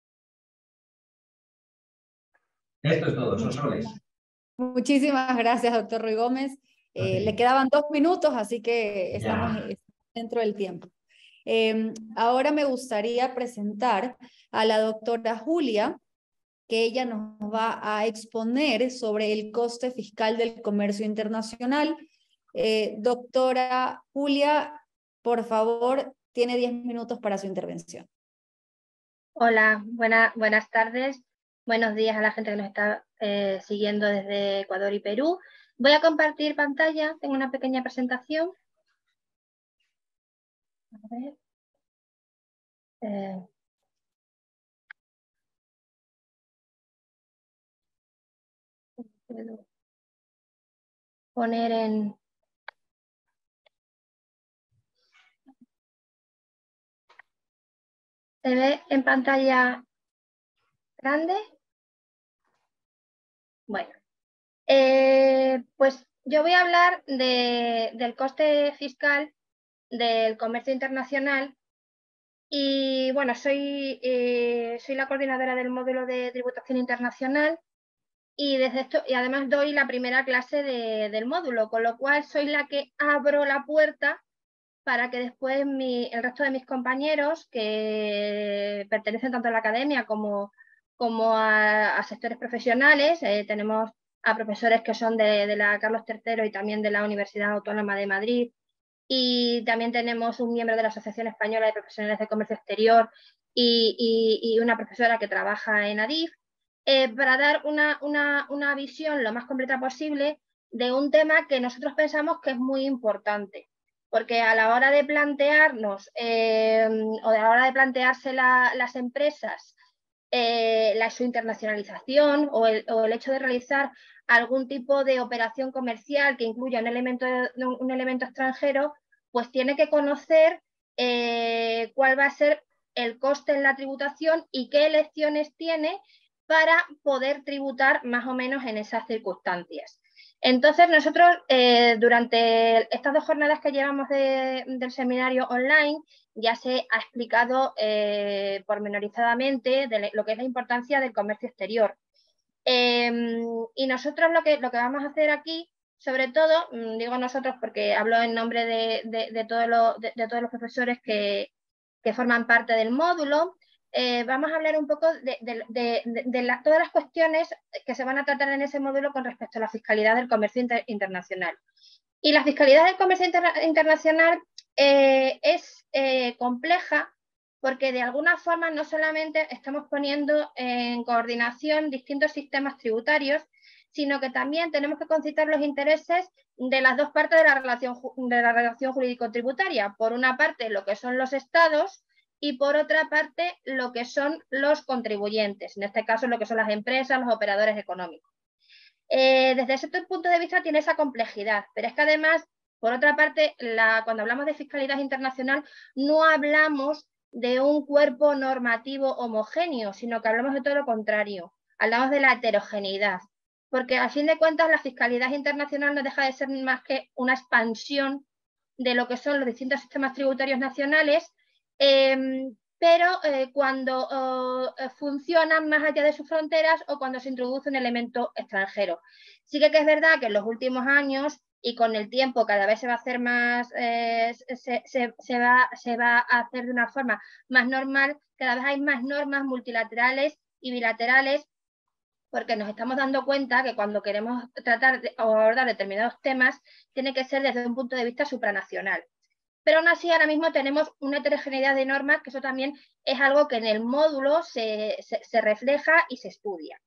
Esto es todo, son soles. Muchísimas gracias, doctor Ruy Gómez. Eh, Okay. Le quedaban dos minutos, así que estamos Ya. dentro del tiempo. Eh, ahora me gustaría presentar a la doctora Julia, que ella nos va a exponer sobre el coste fiscal del comercio internacional. Eh, doctora Julia, por favor, tiene diez minutos para su intervención. Hola, buena, buenas tardes. Buenos días a la gente que nos está eh, siguiendo desde Ecuador y Perú. Voy a compartir pantalla, tengo una pequeña presentación. A ver. Eh, puedo poner en... ¿Se ve en pantalla grande? Bueno, eh, pues yo voy a hablar de, del coste fiscal del comercio internacional y bueno, soy, eh, soy la coordinadora del módulo de tributación internacional y, desde esto, y además doy la primera clase de, del módulo, con lo cual soy la que abro la puerta para que después mi, el resto de mis compañeros que pertenecen tanto a la academia como, como a, a sectores profesionales, eh, tenemos a profesores que son de, de la Carlos tercero y también de la Universidad Autónoma de Madrid, y también tenemos un miembro de la Asociación Española de Profesionales de Comercio Exterior y, y, y una profesora que trabaja en ADIF, eh, para dar una, una, una visión lo más completa posible de un tema que nosotros pensamos que es muy importante. Porque a la hora de plantearnos eh, o a la hora de plantearse la, las empresas eh, la, su internacionalización o el, o el hecho de realizar algún tipo de operación comercial que incluya un elemento, un elemento extranjero, pues tiene que conocer eh, cuál va a ser el coste en la tributación y qué elecciones tiene para poder tributar más o menos en esas circunstancias. Entonces, nosotros eh, durante estas dos jornadas que llevamos de, del seminario online ya se ha explicado eh, pormenorizadamente de lo que es la importancia del comercio exterior. Eh, y nosotros lo que, lo que vamos a hacer aquí, sobre todo, digo nosotros porque hablo en nombre de, de, de, todo lo, de, de todos los profesores que, que forman parte del módulo, Eh, vamos a hablar un poco de, de, de, de la, todas las cuestiones que se van a tratar en ese módulo con respecto a la fiscalidad del comercio inter, internacional. Y la fiscalidad del comercio inter, internacional eh, es eh, compleja porque de alguna forma no solamente estamos poniendo en coordinación distintos sistemas tributarios, sino que también tenemos que concitar los intereses de las dos partes de la relación, de la relación jurídico-tributaria. Por una parte, lo que son los estados, y por otra parte lo que son los contribuyentes, en este caso lo que son las empresas, los operadores económicos. Eh, desde ese punto de vista tiene esa complejidad, pero es que además, por otra parte, la, cuando hablamos de fiscalidad internacional no hablamos de un cuerpo normativo homogéneo, sino que hablamos de todo lo contrario, hablamos de la heterogeneidad, porque a fin de cuentas la fiscalidad internacional no deja de ser más que una expansión de lo que son los distintos sistemas tributarios nacionales, Eh, pero eh, cuando eh, funcionan más allá de sus fronteras o cuando se introduce un elemento extranjero. Sí que, que es verdad que en los últimos años y con el tiempo cada vez se va a hacer más, eh, se, se, se, va, se va a hacer de una forma más normal, cada vez hay más normas multilaterales y bilaterales, porque nos estamos dando cuenta que cuando queremos tratar de, o abordar determinados temas tiene que ser desde un punto de vista supranacional. Pero aún así ahora mismo tenemos una heterogeneidad de normas, que eso también es algo que en el módulo se, se, se refleja y se estudia.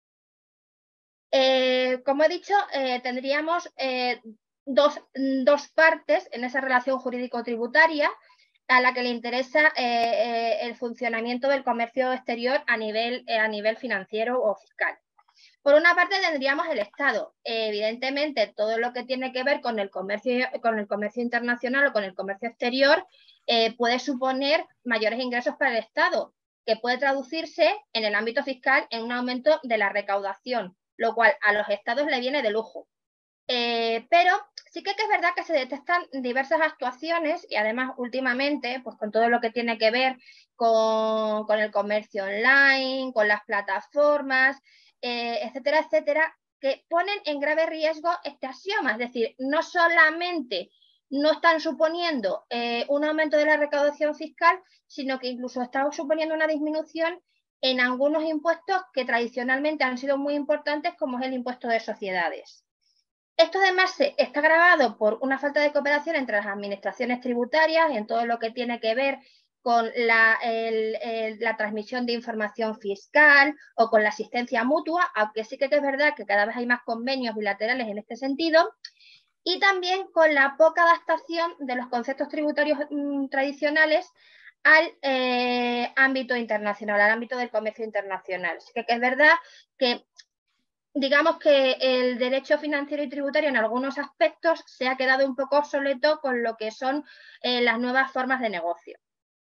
Eh, como he dicho, eh, tendríamos eh, dos, dos partes en esa relación jurídico-tributaria a la que le interesa eh, eh, el funcionamiento del comercio exterior a nivel, eh, a nivel financiero o fiscal. Por una parte tendríamos el Estado. Eh, evidentemente, todo lo que tiene que ver con el comercio, con el comercio internacional o con el comercio exterior eh, puede suponer mayores ingresos para el Estado, que puede traducirse en el ámbito fiscal en un aumento de la recaudación, lo cual a los Estados le viene de lujo. Eh, pero sí que, que es verdad que se detectan diversas actuaciones y además últimamente, pues con todo lo que tiene que ver con, con el comercio online, con las plataformas, eh, etcétera, etcétera, que ponen en grave riesgo este axioma. Es decir, no solamente no están suponiendo eh, un aumento de la recaudación fiscal, sino que incluso están suponiendo una disminución en algunos impuestos que tradicionalmente han sido muy importantes, como es el impuesto de sociedades. Esto además está agravado por una falta de cooperación entre las administraciones tributarias en todo lo que tiene que ver con la, el, el, la transmisión de información fiscal o con la asistencia mutua, aunque sí que es verdad que cada vez hay más convenios bilaterales en este sentido, y también con la poca adaptación de los conceptos tributarios mmm, tradicionales al eh, ámbito internacional, al ámbito del comercio internacional. Así que, que es verdad que digamos que el derecho financiero y tributario en algunos aspectos se ha quedado un poco obsoleto con lo que son eh, las nuevas formas de negocio.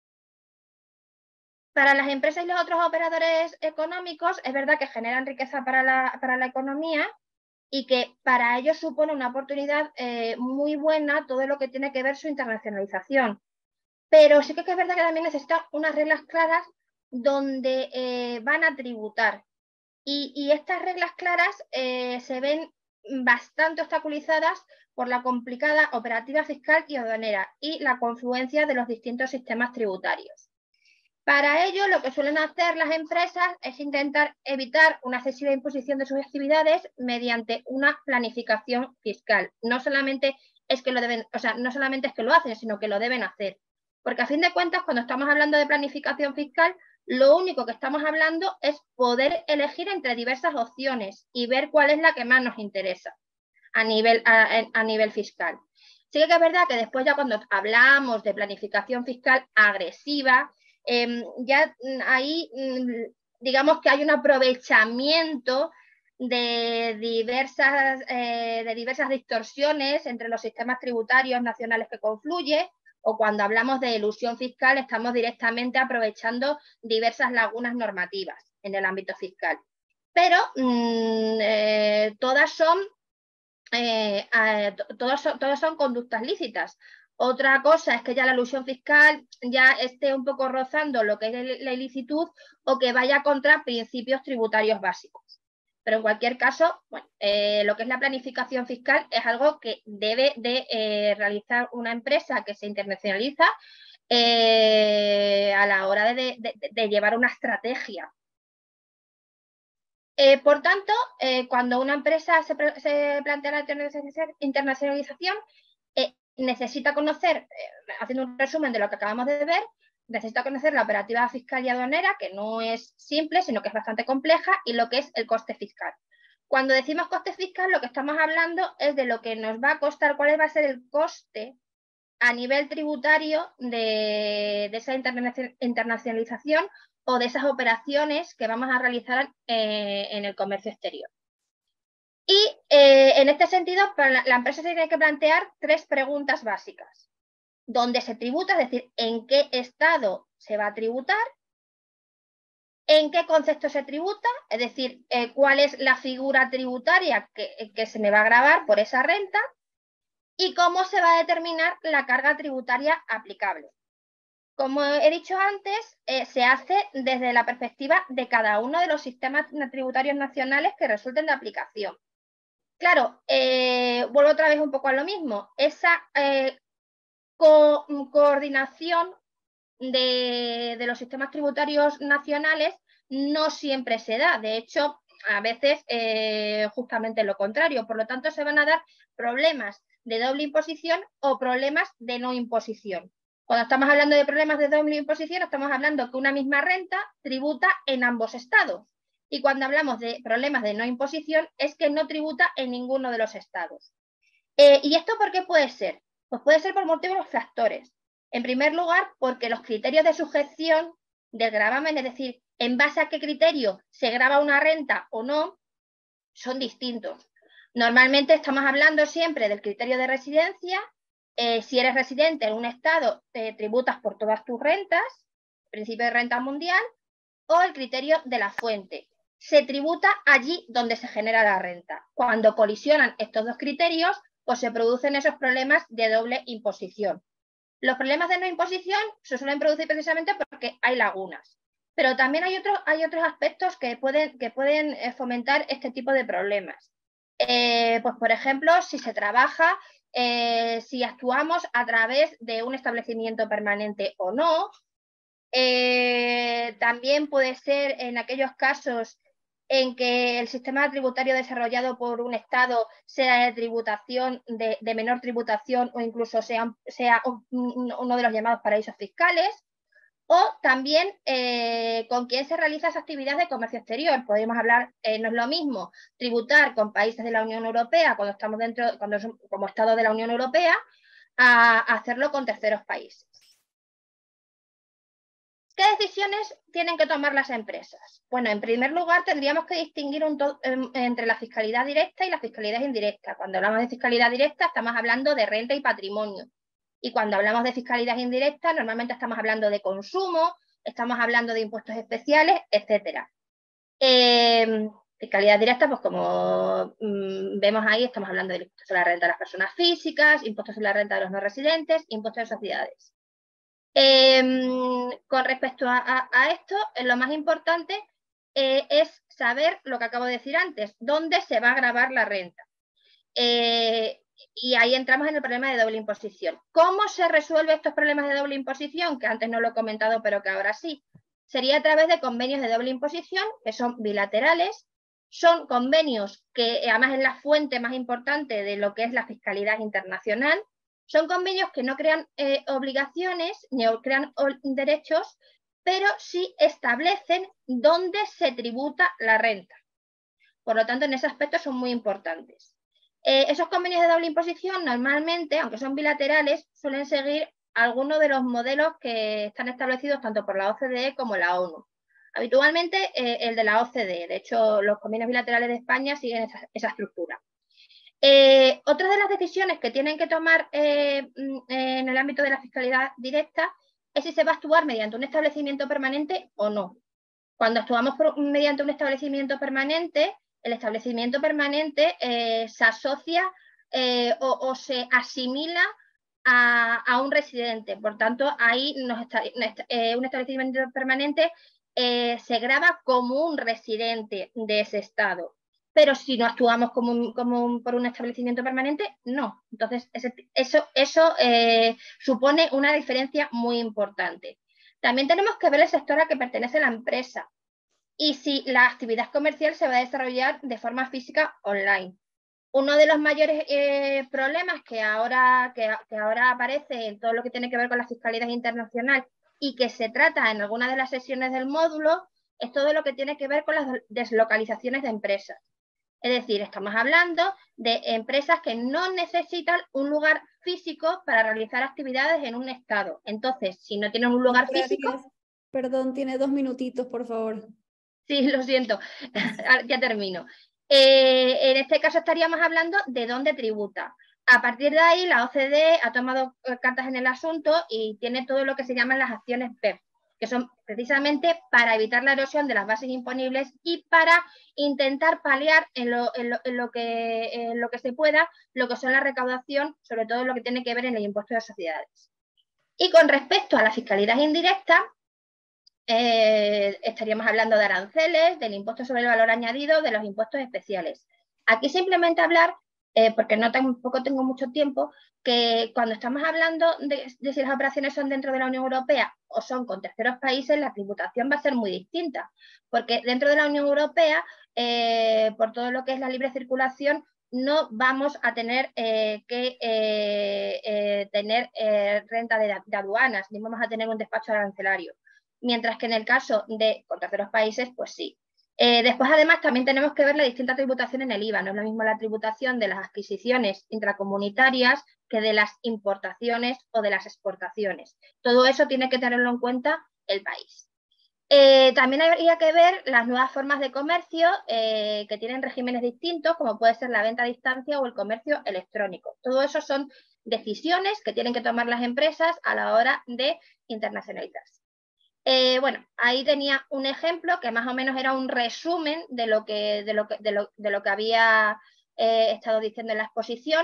Para las empresas y los otros operadores económicos es verdad que generan riqueza para la, para la economía y que para ellos supone una oportunidad eh, muy buena todo lo que tiene que ver su internacionalización. Pero sí que es verdad que también necesitan unas reglas claras donde eh, van a tributar. Y, y estas reglas claras eh, se ven bastante obstaculizadas por la complicada operativa fiscal y aduanera y la confluencia de los distintos sistemas tributarios. Para ello, lo que suelen hacer las empresas es intentar evitar una excesiva imposición de sus actividades mediante una planificación fiscal. No solamente es que lo deben, o sea, no solamente es que lo hacen, sino que lo deben hacer. Porque a fin de cuentas, cuando estamos hablando de planificación fiscal, lo único que estamos hablando es poder elegir entre diversas opciones y ver cuál es la que más nos interesa a nivel, a, a nivel fiscal. Sí que es verdad que después ya cuando hablamos de planificación fiscal agresiva, eh, ya ahí digamos que hay un aprovechamiento de diversas, eh, de diversas distorsiones entre los sistemas tributarios nacionales que confluye, o cuando hablamos de elusión fiscal estamos directamente aprovechando diversas lagunas normativas en el ámbito fiscal. Pero mmm, eh, todas son Eh, eh, todos, son, todos son conductas lícitas. Otra cosa es que ya la elusión fiscal ya esté un poco rozando lo que es la ilicitud o que vaya contra principios tributarios básicos. Pero en cualquier caso, bueno, eh, lo que es la planificación fiscal es algo que debe de eh, realizar una empresa que se internacionaliza eh, a la hora de, de, de llevar una estrategia. Eh, por tanto, eh, cuando una empresa se, se plantea la internacionalización, eh, necesita conocer, eh, haciendo un resumen de lo que acabamos de ver, necesita conocer la operativa fiscal y aduanera, que no es simple, sino que es bastante compleja, y lo que es el coste fiscal. Cuando decimos coste fiscal, lo que estamos hablando es de lo que nos va a costar, cuál va a ser el coste a nivel tributario de, de esa internacionalización o de esas operaciones que vamos a realizar eh, en el comercio exterior. Y eh, en este sentido, para la, la empresa se tiene que plantear tres preguntas básicas. ¿Dónde se tributa? Es decir, ¿en qué estado se va a tributar? ¿En qué concepto se tributa? Es decir, eh, ¿cuál es la figura tributaria que, que se me va a gravar por esa renta? ¿Y cómo se va a determinar la carga tributaria aplicable? Como he dicho antes, eh, se hace desde la perspectiva de cada uno de los sistemas tributarios nacionales que resulten de aplicación. Claro, eh, vuelvo otra vez un poco a lo mismo. Esa eh, co coordinación de, de los sistemas tributarios nacionales no siempre se da. De hecho, a veces eh, justamente lo contrario. Por lo tanto, se van a dar problemas de doble imposición o problemas de no imposición. Cuando estamos hablando de problemas de doble imposición, estamos hablando que una misma renta tributa en ambos estados. Y cuando hablamos de problemas de no imposición, es que no tributa en ninguno de los estados. Eh, ¿Y esto por qué puede ser? Pues puede ser por múltiples factores. En primer lugar, porque los criterios de sujeción del gravamen, es decir, en base a qué criterio se grava una renta o no, son distintos. Normalmente estamos hablando siempre del criterio de residencia. Eh, si eres residente en un estado, te tributas por todas tus rentas, principio de renta mundial, o el criterio de la fuente. Se tributa allí donde se genera la renta. Cuando colisionan estos dos criterios, pues se producen esos problemas de doble imposición. Los problemas de no imposición se suelen producir precisamente porque hay lagunas. Pero también hay otros, hay otros aspectos que pueden, que pueden fomentar este tipo de problemas. Eh, pues, por ejemplo, si se trabaja, eh, si actuamos a través de un establecimiento permanente o no. Eh, también puede ser en aquellos casos en que el sistema tributario desarrollado por un Estado sea de tributación, de, de menor tributación o incluso sea, sea un, uno de los llamados paraísos fiscales. O también eh, con quién se realiza esa actividad de comercio exterior. Podríamos hablar, eh, no es lo mismo tributar con países de la Unión Europea cuando estamos dentro, cuando somos, como Estado de la Unión Europea, a, a hacerlo con terceros países. ¿Qué decisiones tienen que tomar las empresas? Bueno, en primer lugar, tendríamos que distinguir un entre la fiscalidad directa y la fiscalidad indirecta. Cuando hablamos de fiscalidad directa, estamos hablando de renta y patrimonio. Y cuando hablamos de fiscalidad indirecta, normalmente estamos hablando de consumo, estamos hablando de impuestos especiales, etcétera. Eh, fiscalidad directa, pues como mmm, vemos ahí, estamos hablando del impuesto sobre la renta de las personas físicas, impuestos sobre la renta de los no residentes, impuestos de sociedades. Eh, con respecto a, a, a esto, lo más importante eh, es saber lo que acabo de decir antes, dónde se va a gravar la renta. Eh, y ahí entramos en el problema de doble imposición. ¿Cómo se resuelven estos problemas de doble imposición? Que antes no lo he comentado, pero que ahora sí. Sería a través de convenios de doble imposición, que son bilaterales. Son convenios que además es la fuente más importante de lo que es la fiscalidad internacional. Son convenios que no crean eh, obligaciones ni crean derechos, pero sí establecen dónde se tributa la renta. Por lo tanto, en ese aspecto son muy importantes. Eh, esos convenios de doble imposición normalmente, aunque son bilaterales, suelen seguir algunos de los modelos que están establecidos tanto por la O C D E como la ONU. Habitualmente eh, el de la O C D E, de hecho los convenios bilaterales de España siguen esa, esa estructura. Eh, otra de las decisiones que tienen que tomar eh, en el ámbito de la fiscalidad directa es si se va a actuar mediante un establecimiento permanente o no. Cuando actuamos por, mediante un establecimiento permanente, el establecimiento permanente eh, se asocia eh, o, o se asimila a, a un residente. Por tanto, ahí nos está, eh, un establecimiento permanente eh, se grava como un residente de ese estado. Pero si no actuamos como, un, como un, por un establecimiento permanente, no. Entonces, ese, eso, eso eh, supone una diferencia muy importante. También tenemos que ver el sector al que pertenece la empresa y si la actividad comercial se va a desarrollar de forma física online. Uno de los mayores eh, problemas que ahora, que, que ahora aparece en todo lo que tiene que ver con la fiscalidad internacional y que se trata en algunas de las sesiones del módulo es todo lo que tiene que ver con las deslocalizaciones de empresas. Es decir, estamos hablando de empresas que no necesitan un lugar físico para realizar actividades en un estado. Entonces, si no tienen un lugar Doctora físico... Díaz, perdón, tiene dos minutitos, por favor. Sí, lo siento, ya termino. Eh, en este caso estaríamos hablando de dónde tributa. A partir de ahí, la O C D E ha tomado cartas en el asunto y tiene todo lo que se llaman las acciones P E P, que son precisamente para evitar la erosión de las bases imponibles y para intentar paliar en lo, en lo, en lo, que, en lo que se pueda lo que son la recaudación, sobre todo lo que tiene que ver en el impuesto de sociedades. Y con respecto a la fiscalidad indirecta, eh, estaríamos hablando de aranceles, del impuesto sobre el valor añadido, de los impuestos especiales. Aquí simplemente hablar, eh, porque no tampoco tengo mucho tiempo, que cuando estamos hablando de, de si las operaciones son dentro de la Unión Europea o son con terceros países, la tributación va a ser muy distinta, porque dentro de la Unión Europea, eh, por todo lo que es la libre circulación, no vamos a tener eh, que eh, eh, tener eh, renta de, de aduanas, ni vamos a tener un despacho arancelario. Mientras que en el caso de con terceros países, pues sí. Eh, después, además, también tenemos que ver la distinta tributación en el I V A. No es lo mismo la tributación de las adquisiciones intracomunitarias que de las importaciones o de las exportaciones. Todo eso tiene que tenerlo en cuenta el país. Eh, también habría que ver las nuevas formas de comercio eh, que tienen regímenes distintos, como puede ser la venta a distancia o el comercio electrónico. Todo eso son decisiones que tienen que tomar las empresas a la hora de internacionalizarse. Eh, bueno, ahí tenía un ejemplo que más o menos era un resumen de lo que, de lo que, de lo, de lo que había eh, estado diciendo en la exposición,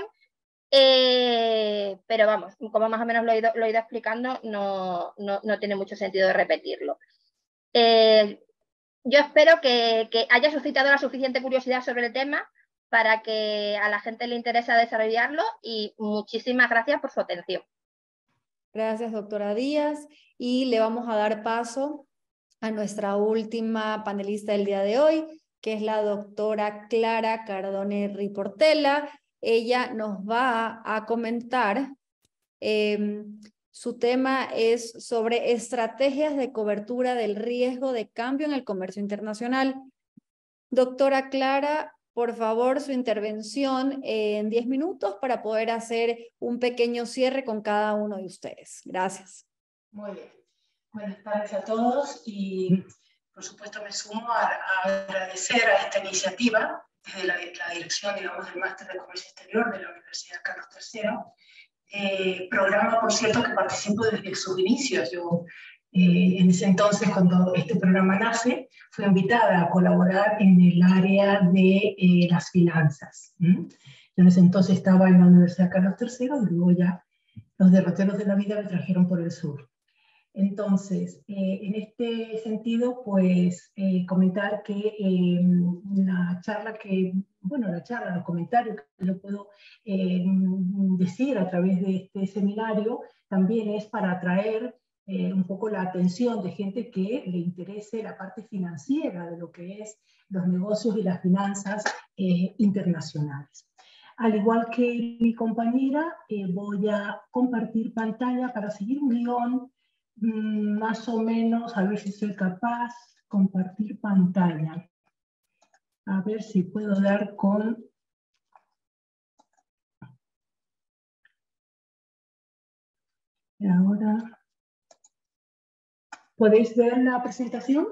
eh, pero vamos, como más o menos lo he ido, lo he ido explicando, no, no, no tiene mucho sentido de repetirlo. Eh, yo espero que, que haya suscitado la suficiente curiosidad sobre el tema para que a la gente le interese desarrollarlo y muchísimas gracias por su atención. Gracias, doctora Díaz. Y le vamos a dar paso a nuestra última panelista del día de hoy, que es la doctora Clara Cardone Riportella. Ella nos va a comentar, eh, su tema es sobre estrategias de cobertura del riesgo de cambio en el comercio internacional. Doctora Clara, por favor, su intervención en diez minutos para poder hacer un pequeño cierre con cada uno de ustedes. Gracias. Muy bien. Buenas tardes a todos y por supuesto me sumo a, a agradecer a esta iniciativa desde la, la dirección, digamos, del Máster de Comercio Exterior de la Universidad Carlos tercero. Eh, programa, por cierto, que participo desde sus inicios. Yo eh, en ese entonces, cuando este programa nace, fui invitada a colaborar en el área de eh, las finanzas. ¿Mm? Yo en ese entonces estaba en la Universidad Carlos tercero y luego ya los derroteros de la vida me trajeron por el sur. Entonces, eh, en este sentido, pues eh, comentar que eh, la charla que, bueno, la charla, los comentarios que yo puedo eh, decir a través de este seminario, también es para atraer eh, un poco la atención de gente que le interese la parte financiera de lo que es los negocios y las finanzas eh, internacionales. Al igual que mi compañera, eh, voy a compartir pantalla para seguir un guión más o menos, a ver si soy capaz de compartir pantalla. A ver si puedo dar con... Y ahora... ¿Podéis ver la presentación?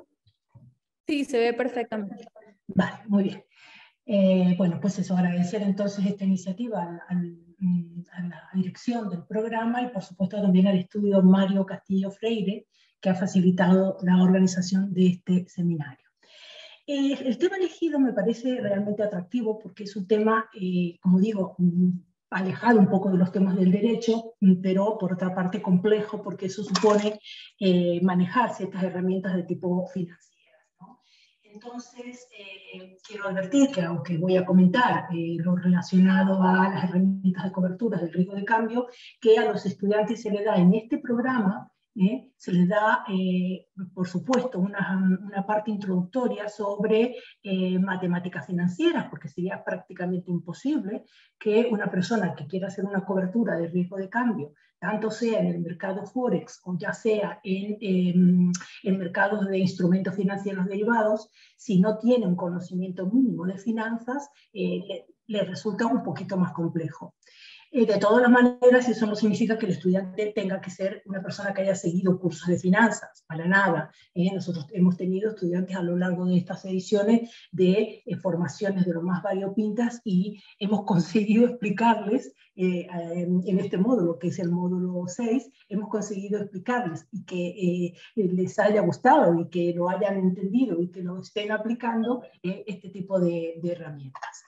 Sí, se ve perfectamente. Vale, muy bien. Eh, bueno, pues eso, agradecer entonces esta iniciativa al, al, a la dirección del programa y por supuesto también al estudio Mario Castillo Freire, que ha facilitado la organización de este seminario. Eh, el tema elegido me parece realmente atractivo porque es un tema, eh, como digo, alejado un poco de los temas del derecho, pero por otra parte complejo porque eso supone eh, manejar ciertas herramientas de tipo financiero, ¿no? Entonces, eh, quiero advertir que aunque voy a comentar eh, lo relacionado a las herramientas de cobertura del riesgo de cambio, que a los estudiantes se le da en este programa, ¿eh? se les da, eh, por supuesto, una, una parte introductoria sobre eh, matemáticas financieras, porque sería prácticamente imposible que una persona que quiera hacer una cobertura de riesgo de cambio, tanto sea en el mercado Forex o ya sea en, en, en mercados de instrumentos financieros derivados, si no tiene un conocimiento mínimo de finanzas, eh, le, le resulta un poquito más complejo. Eh, de todas las maneras, eso no significa que el estudiante tenga que ser una persona que haya seguido cursos de finanzas, para nada. Eh, nosotros hemos tenido estudiantes a lo largo de estas ediciones de eh, formaciones de lo más variopintas y hemos conseguido explicarles eh, en, en este módulo, que es el módulo seis, hemos conseguido explicarles y que eh, les haya gustado y que lo hayan entendido y que lo estén aplicando eh, este tipo de, de herramientas.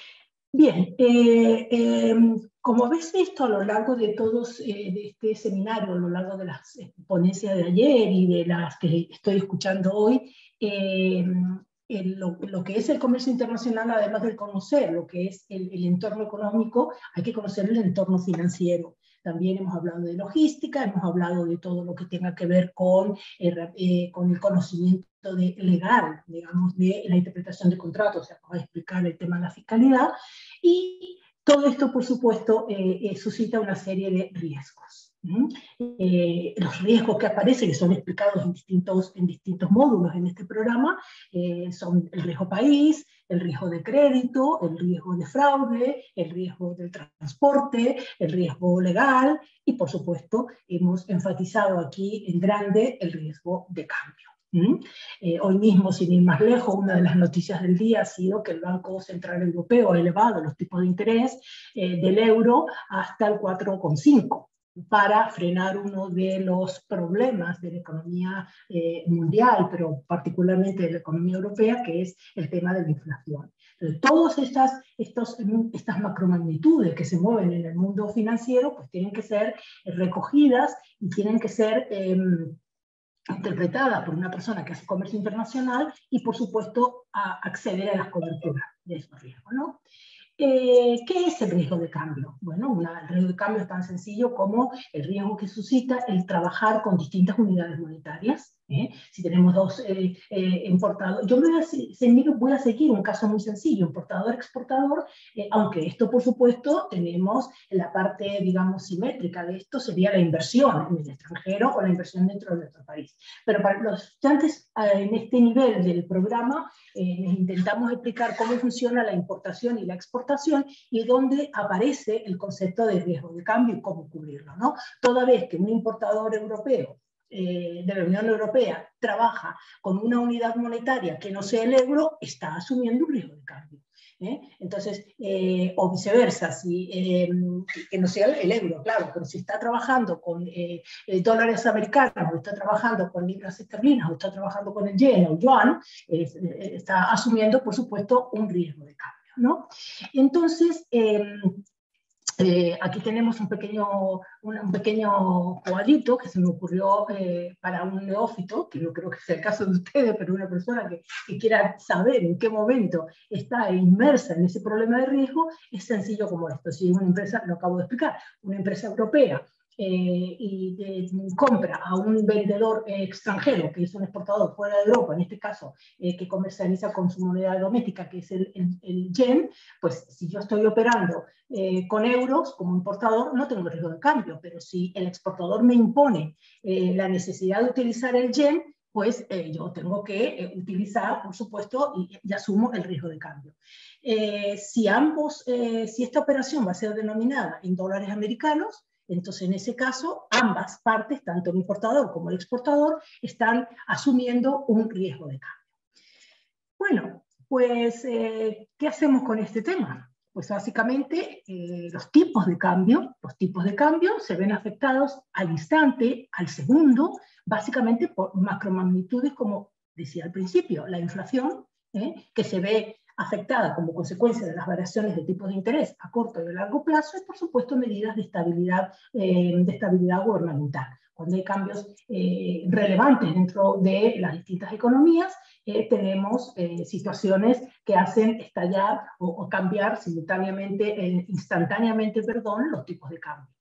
Bien, eh, eh, como habéis visto a lo largo de todos eh, de este seminario, a lo largo de las ponencias de ayer y de las que estoy escuchando hoy, eh, el, lo, lo que es el comercio internacional, además de conocer lo que es el, el entorno económico, hay que conocer el entorno financiero. También hemos hablado de logística, hemos hablado de todo lo que tenga que ver con, eh, eh, con el conocimiento de legal, digamos, de la interpretación de contratos, o sea, para explicar el tema de la fiscalidad, y todo esto, por supuesto, eh, eh, suscita una serie de riesgos. ¿Mm? Eh, los riesgos que aparecen, que son explicados en distintos, en distintos módulos en este programa, eh, son el riesgo país, el riesgo de crédito, el riesgo de fraude, el riesgo del transporte, el riesgo legal y, por supuesto, hemos enfatizado aquí en grande el riesgo de cambio. ¿Mm? Eh, hoy mismo, sin ir más lejos, una de las noticias del día ha sido que el Banco Central Europeo ha elevado los tipos de interés eh, del euro hasta el cuatro coma cinco para frenar uno de los problemas de la economía eh, mundial, pero particularmente de la economía europea, que es el tema de la inflación. Entonces, todas estas, estos, estas macromagnitudes que se mueven en el mundo financiero pues tienen que ser recogidas y tienen que ser eh, interpretadas por una persona que hace comercio internacional y, por supuesto, a acceder a las coberturas de esos riesgos, ¿no? Eh, ¿Qué es el riesgo de cambio? Bueno, una, el riesgo de cambio es tan sencillo como el riesgo que suscita el trabajar con distintas unidades monetarias. ¿eh? Si tenemos dos eh, eh, importadores, yo voy a, seguir, voy a seguir un caso muy sencillo, importador-exportador, eh, aunque esto, por supuesto, tenemos la parte, digamos, simétrica de esto, sería la inversión en el extranjero o la inversión dentro de nuestro país. Pero para los estudiantes eh, en este nivel del programa, eh, les intentamos explicar cómo funciona la importación y la exportación y dónde aparece el concepto de riesgo de cambio y cómo cubrirlo, ¿no? Toda vez que un importador europeo eh, de la Unión Europea trabaja con una unidad monetaria que no sea el euro, está asumiendo un riesgo de cambio. ¿eh? Entonces, eh, o viceversa, si, eh, que no sea el euro, claro, pero si está trabajando con eh, dólares americanos, o está trabajando con libras esterlinas, o está trabajando con el yen o el yuan, eh, está asumiendo, por supuesto, un riesgo de cambio, ¿no? Entonces, eh, Eh, aquí tenemos un pequeño, un, un pequeño cuadrito que se me ocurrió eh, para un neófito, que no creo que sea el caso de ustedes, pero una persona que, que quiera saber en qué momento está inmersa en ese problema de riesgo, es sencillo como esto. Si una empresa, lo acabo de explicar, una empresa europea Eh, y eh, compra a un vendedor eh, extranjero, que es un exportador fuera de Europa, en este caso, eh, que comercializa con su moneda doméstica, que es el, el, el yen, pues si yo estoy operando eh, con euros como importador, no tengo riesgo de cambio, pero si el exportador me impone eh, la necesidad de utilizar el yen, pues eh, yo tengo que eh, utilizar, por supuesto, y, y asumo el riesgo de cambio. Eh, si ambos, eh, si esta operación va a ser denominada en dólares americanos, entonces, en ese caso, ambas partes, tanto el importador como el exportador, están asumiendo un riesgo de cambio. Bueno, pues, eh, ¿qué hacemos con este tema? Pues básicamente eh, los tipos de cambio, los tipos de cambio se ven afectados al instante, al segundo, básicamente por macromagnitudes, como decía al principio, la inflación, ¿eh? que se ve afectada como consecuencia de las variaciones de tipos de interés a corto y a largo plazo, y por supuesto medidas de estabilidad, eh, de estabilidad gubernamental. Cuando hay cambios eh, relevantes dentro de las distintas economías, eh, tenemos eh, situaciones que hacen estallar o, o cambiar simultáneamente, eh, instantáneamente, perdón, los tipos de cambio.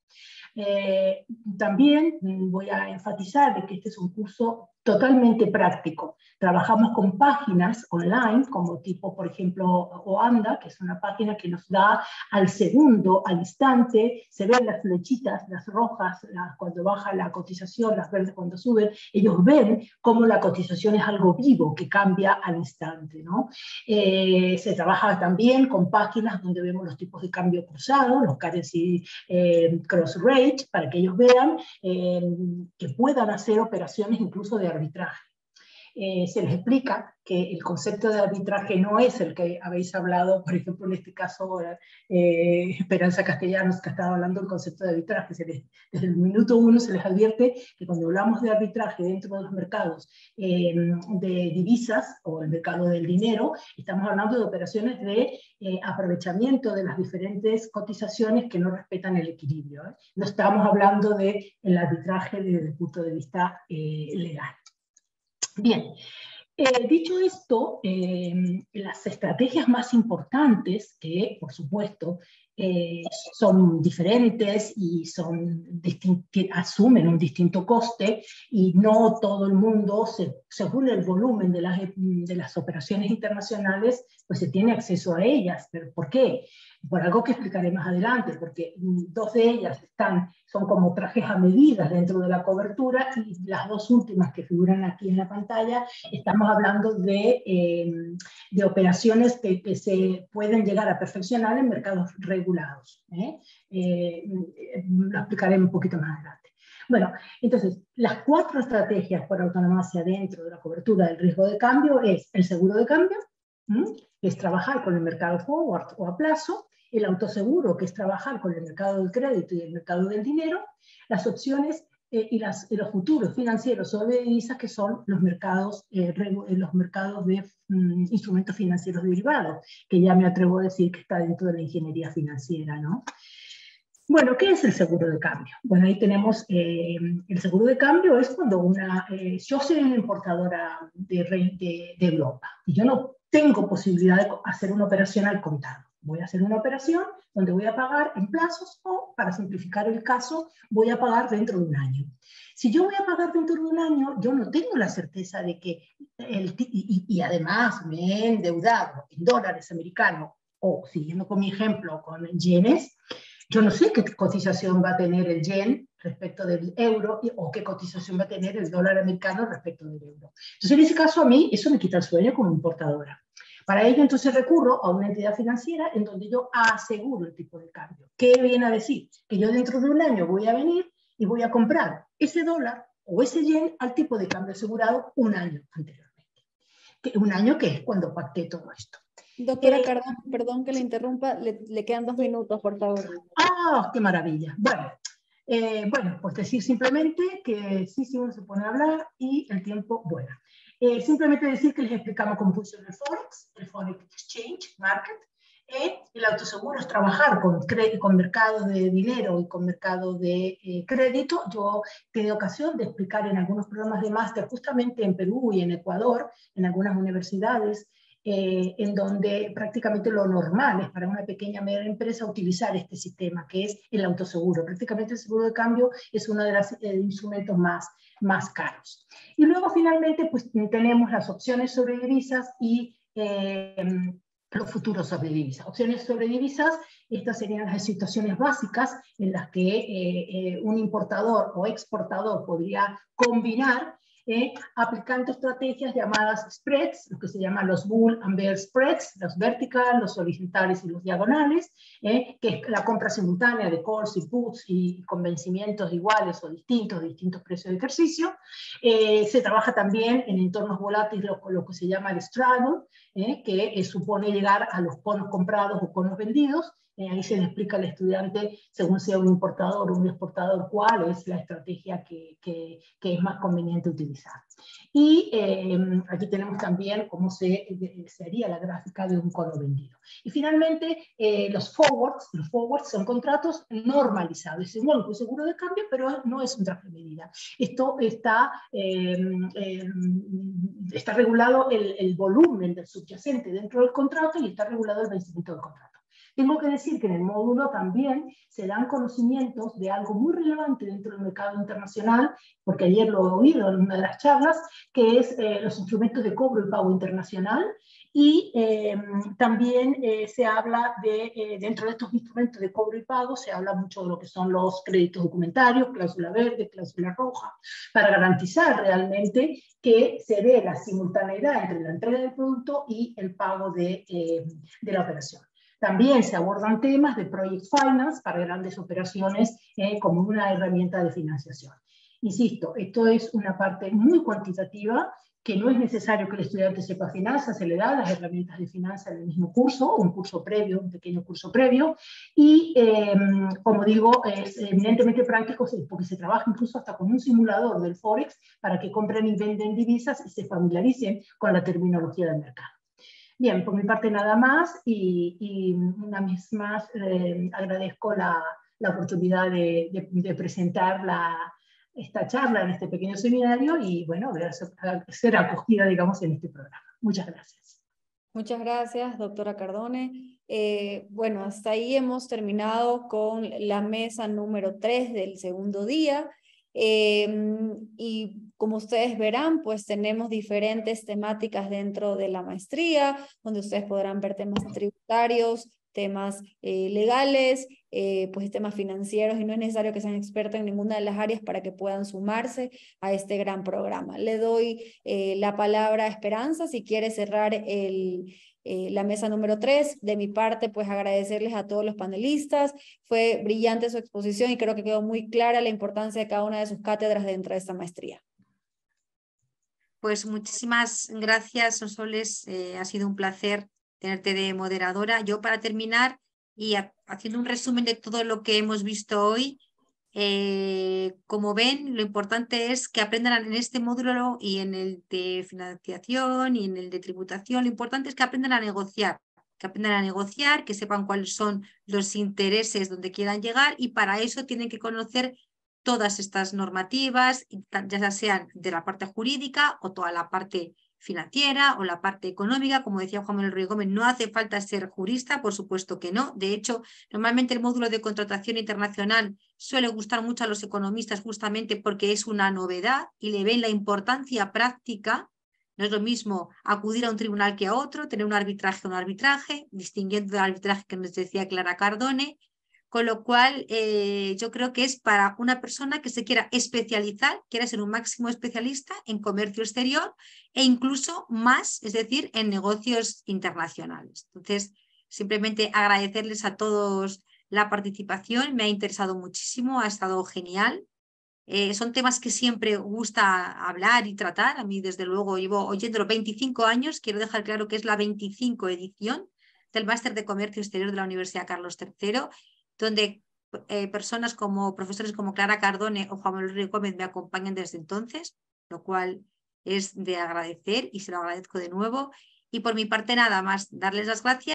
Eh, también voy a enfatizar de que este es un curso totalmente práctico. Trabajamos con páginas online, como tipo, por ejemplo, Oanda, que es una página que nos da al segundo, al instante, se ven las flechitas, las rojas, las, cuando baja la cotización, las verdes cuando suben, ellos ven cómo la cotización es algo vivo, que cambia al instante, ¿no? Eh, se trabaja también con páginas donde vemos los tipos de cambio cruzados, los currency eh, cross rate, para que ellos vean eh, que puedan hacer operaciones incluso de arbitraje. Eh, se les explica que el concepto de arbitraje no es el que habéis hablado, por ejemplo, en este caso, eh, Esperanza Castellanos, que estaba hablando del concepto de arbitraje. Se les, desde el minuto uno se les advierte que cuando hablamos de arbitraje dentro de los mercados eh, de divisas o el mercado del dinero, estamos hablando de operaciones de eh, aprovechamiento de las diferentes cotizaciones que no respetan el equilibrio, ¿eh? No estamos hablando del de arbitraje desde el punto de vista eh, legal. Bien, eh, dicho esto, eh, las estrategias más importantes, que por supuesto eh, son diferentes y son asumen un distinto coste, y no todo el mundo, se, según el volumen de las, de las operaciones internacionales, pues se tiene acceso a ellas. ¿Pero por qué? Por algo que explicaré más adelante, porque dos de ellas están, son como trajes a medida dentro de la cobertura, y las dos últimas que figuran aquí en la pantalla, estamos hablando de, eh, de operaciones que, que se pueden llegar a perfeccionar en mercados regulados. ¿eh? Eh, lo explicaré un poquito más adelante. Bueno, entonces, las cuatro estrategias por autonomía dentro de la cobertura del riesgo de cambio es el seguro de cambio, ¿m? que es trabajar con el mercado forward o a plazo, el autoseguro, que es trabajar con el mercado del crédito y el mercado del dinero, las opciones eh, y, las, y los futuros financieros o de divisas, que son los mercados, eh, los mercados de mm, instrumentos financieros derivados, que ya me atrevo a decir que está dentro de la ingeniería financiera, ¿no? Bueno, ¿qué es el seguro de cambio? Bueno, ahí tenemos, eh, el seguro de cambio es cuando una, eh, yo soy una importadora de, de, de Europa y yo no tengo posibilidad de hacer una operación al contado. Voy a hacer una operación donde voy a pagar en plazos, o, para simplificar el caso, voy a pagar dentro de un año. Si yo voy a pagar dentro de un año, yo no tengo la certeza de que, el, y, y además me he endeudado en dólares americanos, o siguiendo con mi ejemplo, con yenes, yo no sé qué cotización va a tener el yen respecto del euro, o qué cotización va a tener el dólar americano respecto del euro. Entonces, en ese caso, a mí, eso me quita el sueño como importadora. Para ello, entonces, recurro a una entidad financiera en donde yo aseguro el tipo de cambio. ¿Qué viene a decir? Que yo dentro de un año voy a venir y voy a comprar ese dólar o ese yen al tipo de cambio asegurado un año anteriormente. Que, un año que es cuando pacté todo esto. Doctora Eh, Cardone, perdón que le interrumpa, le, le quedan dos minutos, por favor. ¡Ah, qué maravilla! Bueno, eh, bueno, pues decir simplemente que sí, sí, uno se pone a hablar y el tiempo vuela. Eh, simplemente decir que les explicamos cómo funciona el Forex, el Forex Exchange Market. Eh, el autoseguro es trabajar con, con mercados de dinero y con mercados de eh, crédito. Yo he tenido ocasión de explicar en algunos programas de máster, justamente en Perú y en Ecuador, en algunas universidades, Eh, en donde prácticamente lo normal es para una pequeña media empresa utilizar este sistema, que es el autoseguro. Prácticamente el seguro de cambio es uno de los eh, instrumentos más, más caros. Y luego finalmente pues tenemos las opciones sobre divisas y eh, los futuros sobre divisas. Opciones sobre divisas, estas serían las situaciones básicas en las que eh, eh, un importador o exportador podría combinar Eh, aplicando estrategias llamadas spreads, lo que se llaman los bull and bear spreads, los verticales, los horizontales y los diagonales, eh, que es la compra simultánea de calls y puts y con vencimientos iguales o distintos, distintos precios de ejercicio. Eh, se trabaja también en entornos volátiles lo, lo que se llama el straddle, eh, que eh, supone llegar a los conos comprados o conos vendidos. Eh, ahí se le explica al estudiante, según sea un importador o un exportador, cuál es la estrategia que, que, que es más conveniente utilizar. Y eh, aquí tenemos también cómo se, se haría la gráfica de un cono vendido. Y finalmente, eh, los forwards, los forwards son contratos normalizados. Es igual que un seguro de cambio, pero no es un traje medida. Esto está, eh, eh, está regulado el, el volumen del subyacente dentro del contrato y está regulado el vencimiento del contrato. Tengo que decir que en el módulo también se dan conocimientos de algo muy relevante dentro del mercado internacional, porque ayer lo he oído en una de las charlas, que es eh, los instrumentos de cobro y pago internacional, y eh, también eh, se habla de, eh, dentro de estos instrumentos de cobro y pago, se habla mucho de lo que son los créditos documentarios, cláusula verde, cláusula roja, para garantizar realmente que se dé la simultaneidad entre la entrega del producto y el pago de, eh, de la operación. También se abordan temas de Project Finance para grandes operaciones eh, como una herramienta de financiación. Insisto, esto es una parte muy cuantitativa, que no es necesario que el estudiante sepa finanzas, se le da las herramientas de finanzas en el mismo curso, un curso previo, un pequeño curso previo, y eh, como digo, es eminentemente práctico porque se trabaja incluso hasta con un simulador del Forex para que compren y venden divisas y se familiaricen con la terminología del mercado. Bien, por mi parte nada más y, y una vez más eh, agradezco la, la oportunidad de, de, de presentar la, esta charla en este pequeño seminario y bueno, gracias, ser acogida, digamos, en este programa. Muchas gracias. Muchas gracias, doctora Cardone. Eh, bueno, hasta ahí hemos terminado con la mesa número tres del segundo día. Eh, y como ustedes verán, pues tenemos diferentes temáticas dentro de la maestría, donde ustedes podrán ver temas tributarios, temas eh, legales, eh, pues temas financieros, y no es necesario que sean expertos en ninguna de las áreas para que puedan sumarse a este gran programa. Le doy eh, la palabra a Esperanza si quiere cerrar el... Eh, la mesa número tres. De mi parte, pues agradecerles a todos los panelistas. Fue brillante su exposición y creo que quedó muy clara la importancia de cada una de sus cátedras dentro de esta maestría. Pues muchísimas gracias, Sonsoles. Eh, ha sido un placer tenerte de moderadora. Yo, para terminar y a, haciendo un resumen de todo lo que hemos visto hoy, Eh, como ven, lo importante es que aprendan en este módulo y en el de financiación y en el de tributación, lo importante es que aprendan a negociar, que aprendan a negociar, que sepan cuáles son los intereses donde quieran llegar, y para eso tienen que conocer todas estas normativas, ya sean de la parte jurídica o toda la parte financiera o la parte económica. Como decía Juan Manuel Ruiz Gómez, no hace falta ser jurista, por supuesto que no. De hecho, normalmente el módulo de contratación internacional suele gustar mucho a los economistas justamente porque es una novedad y le ven la importancia práctica. No es lo mismo acudir a un tribunal que a otro, tener un arbitraje o un arbitraje, distinguiendo del arbitraje que nos decía Clara Cardone. Con lo cual, eh, yo creo que es para una persona que se quiera especializar, quiera ser un máximo especialista en comercio exterior e incluso más, es decir, en negocios internacionales. Entonces, simplemente agradecerles a todos la participación, me ha interesado muchísimo, ha estado genial. Eh, son temas que siempre gusta hablar y tratar. A mí, desde luego, llevo oyéndolo veinticinco años. Quiero dejar claro que es la veinticinco edición del Máster de Comercio Exterior de la Universidad Carlos tercero, donde eh, personas como profesores como Clara Cardone o Juan Manuel Gómez me acompañan desde entonces, lo cual es de agradecer y se lo agradezco de nuevo. Y por mi parte nada más, darles las gracias.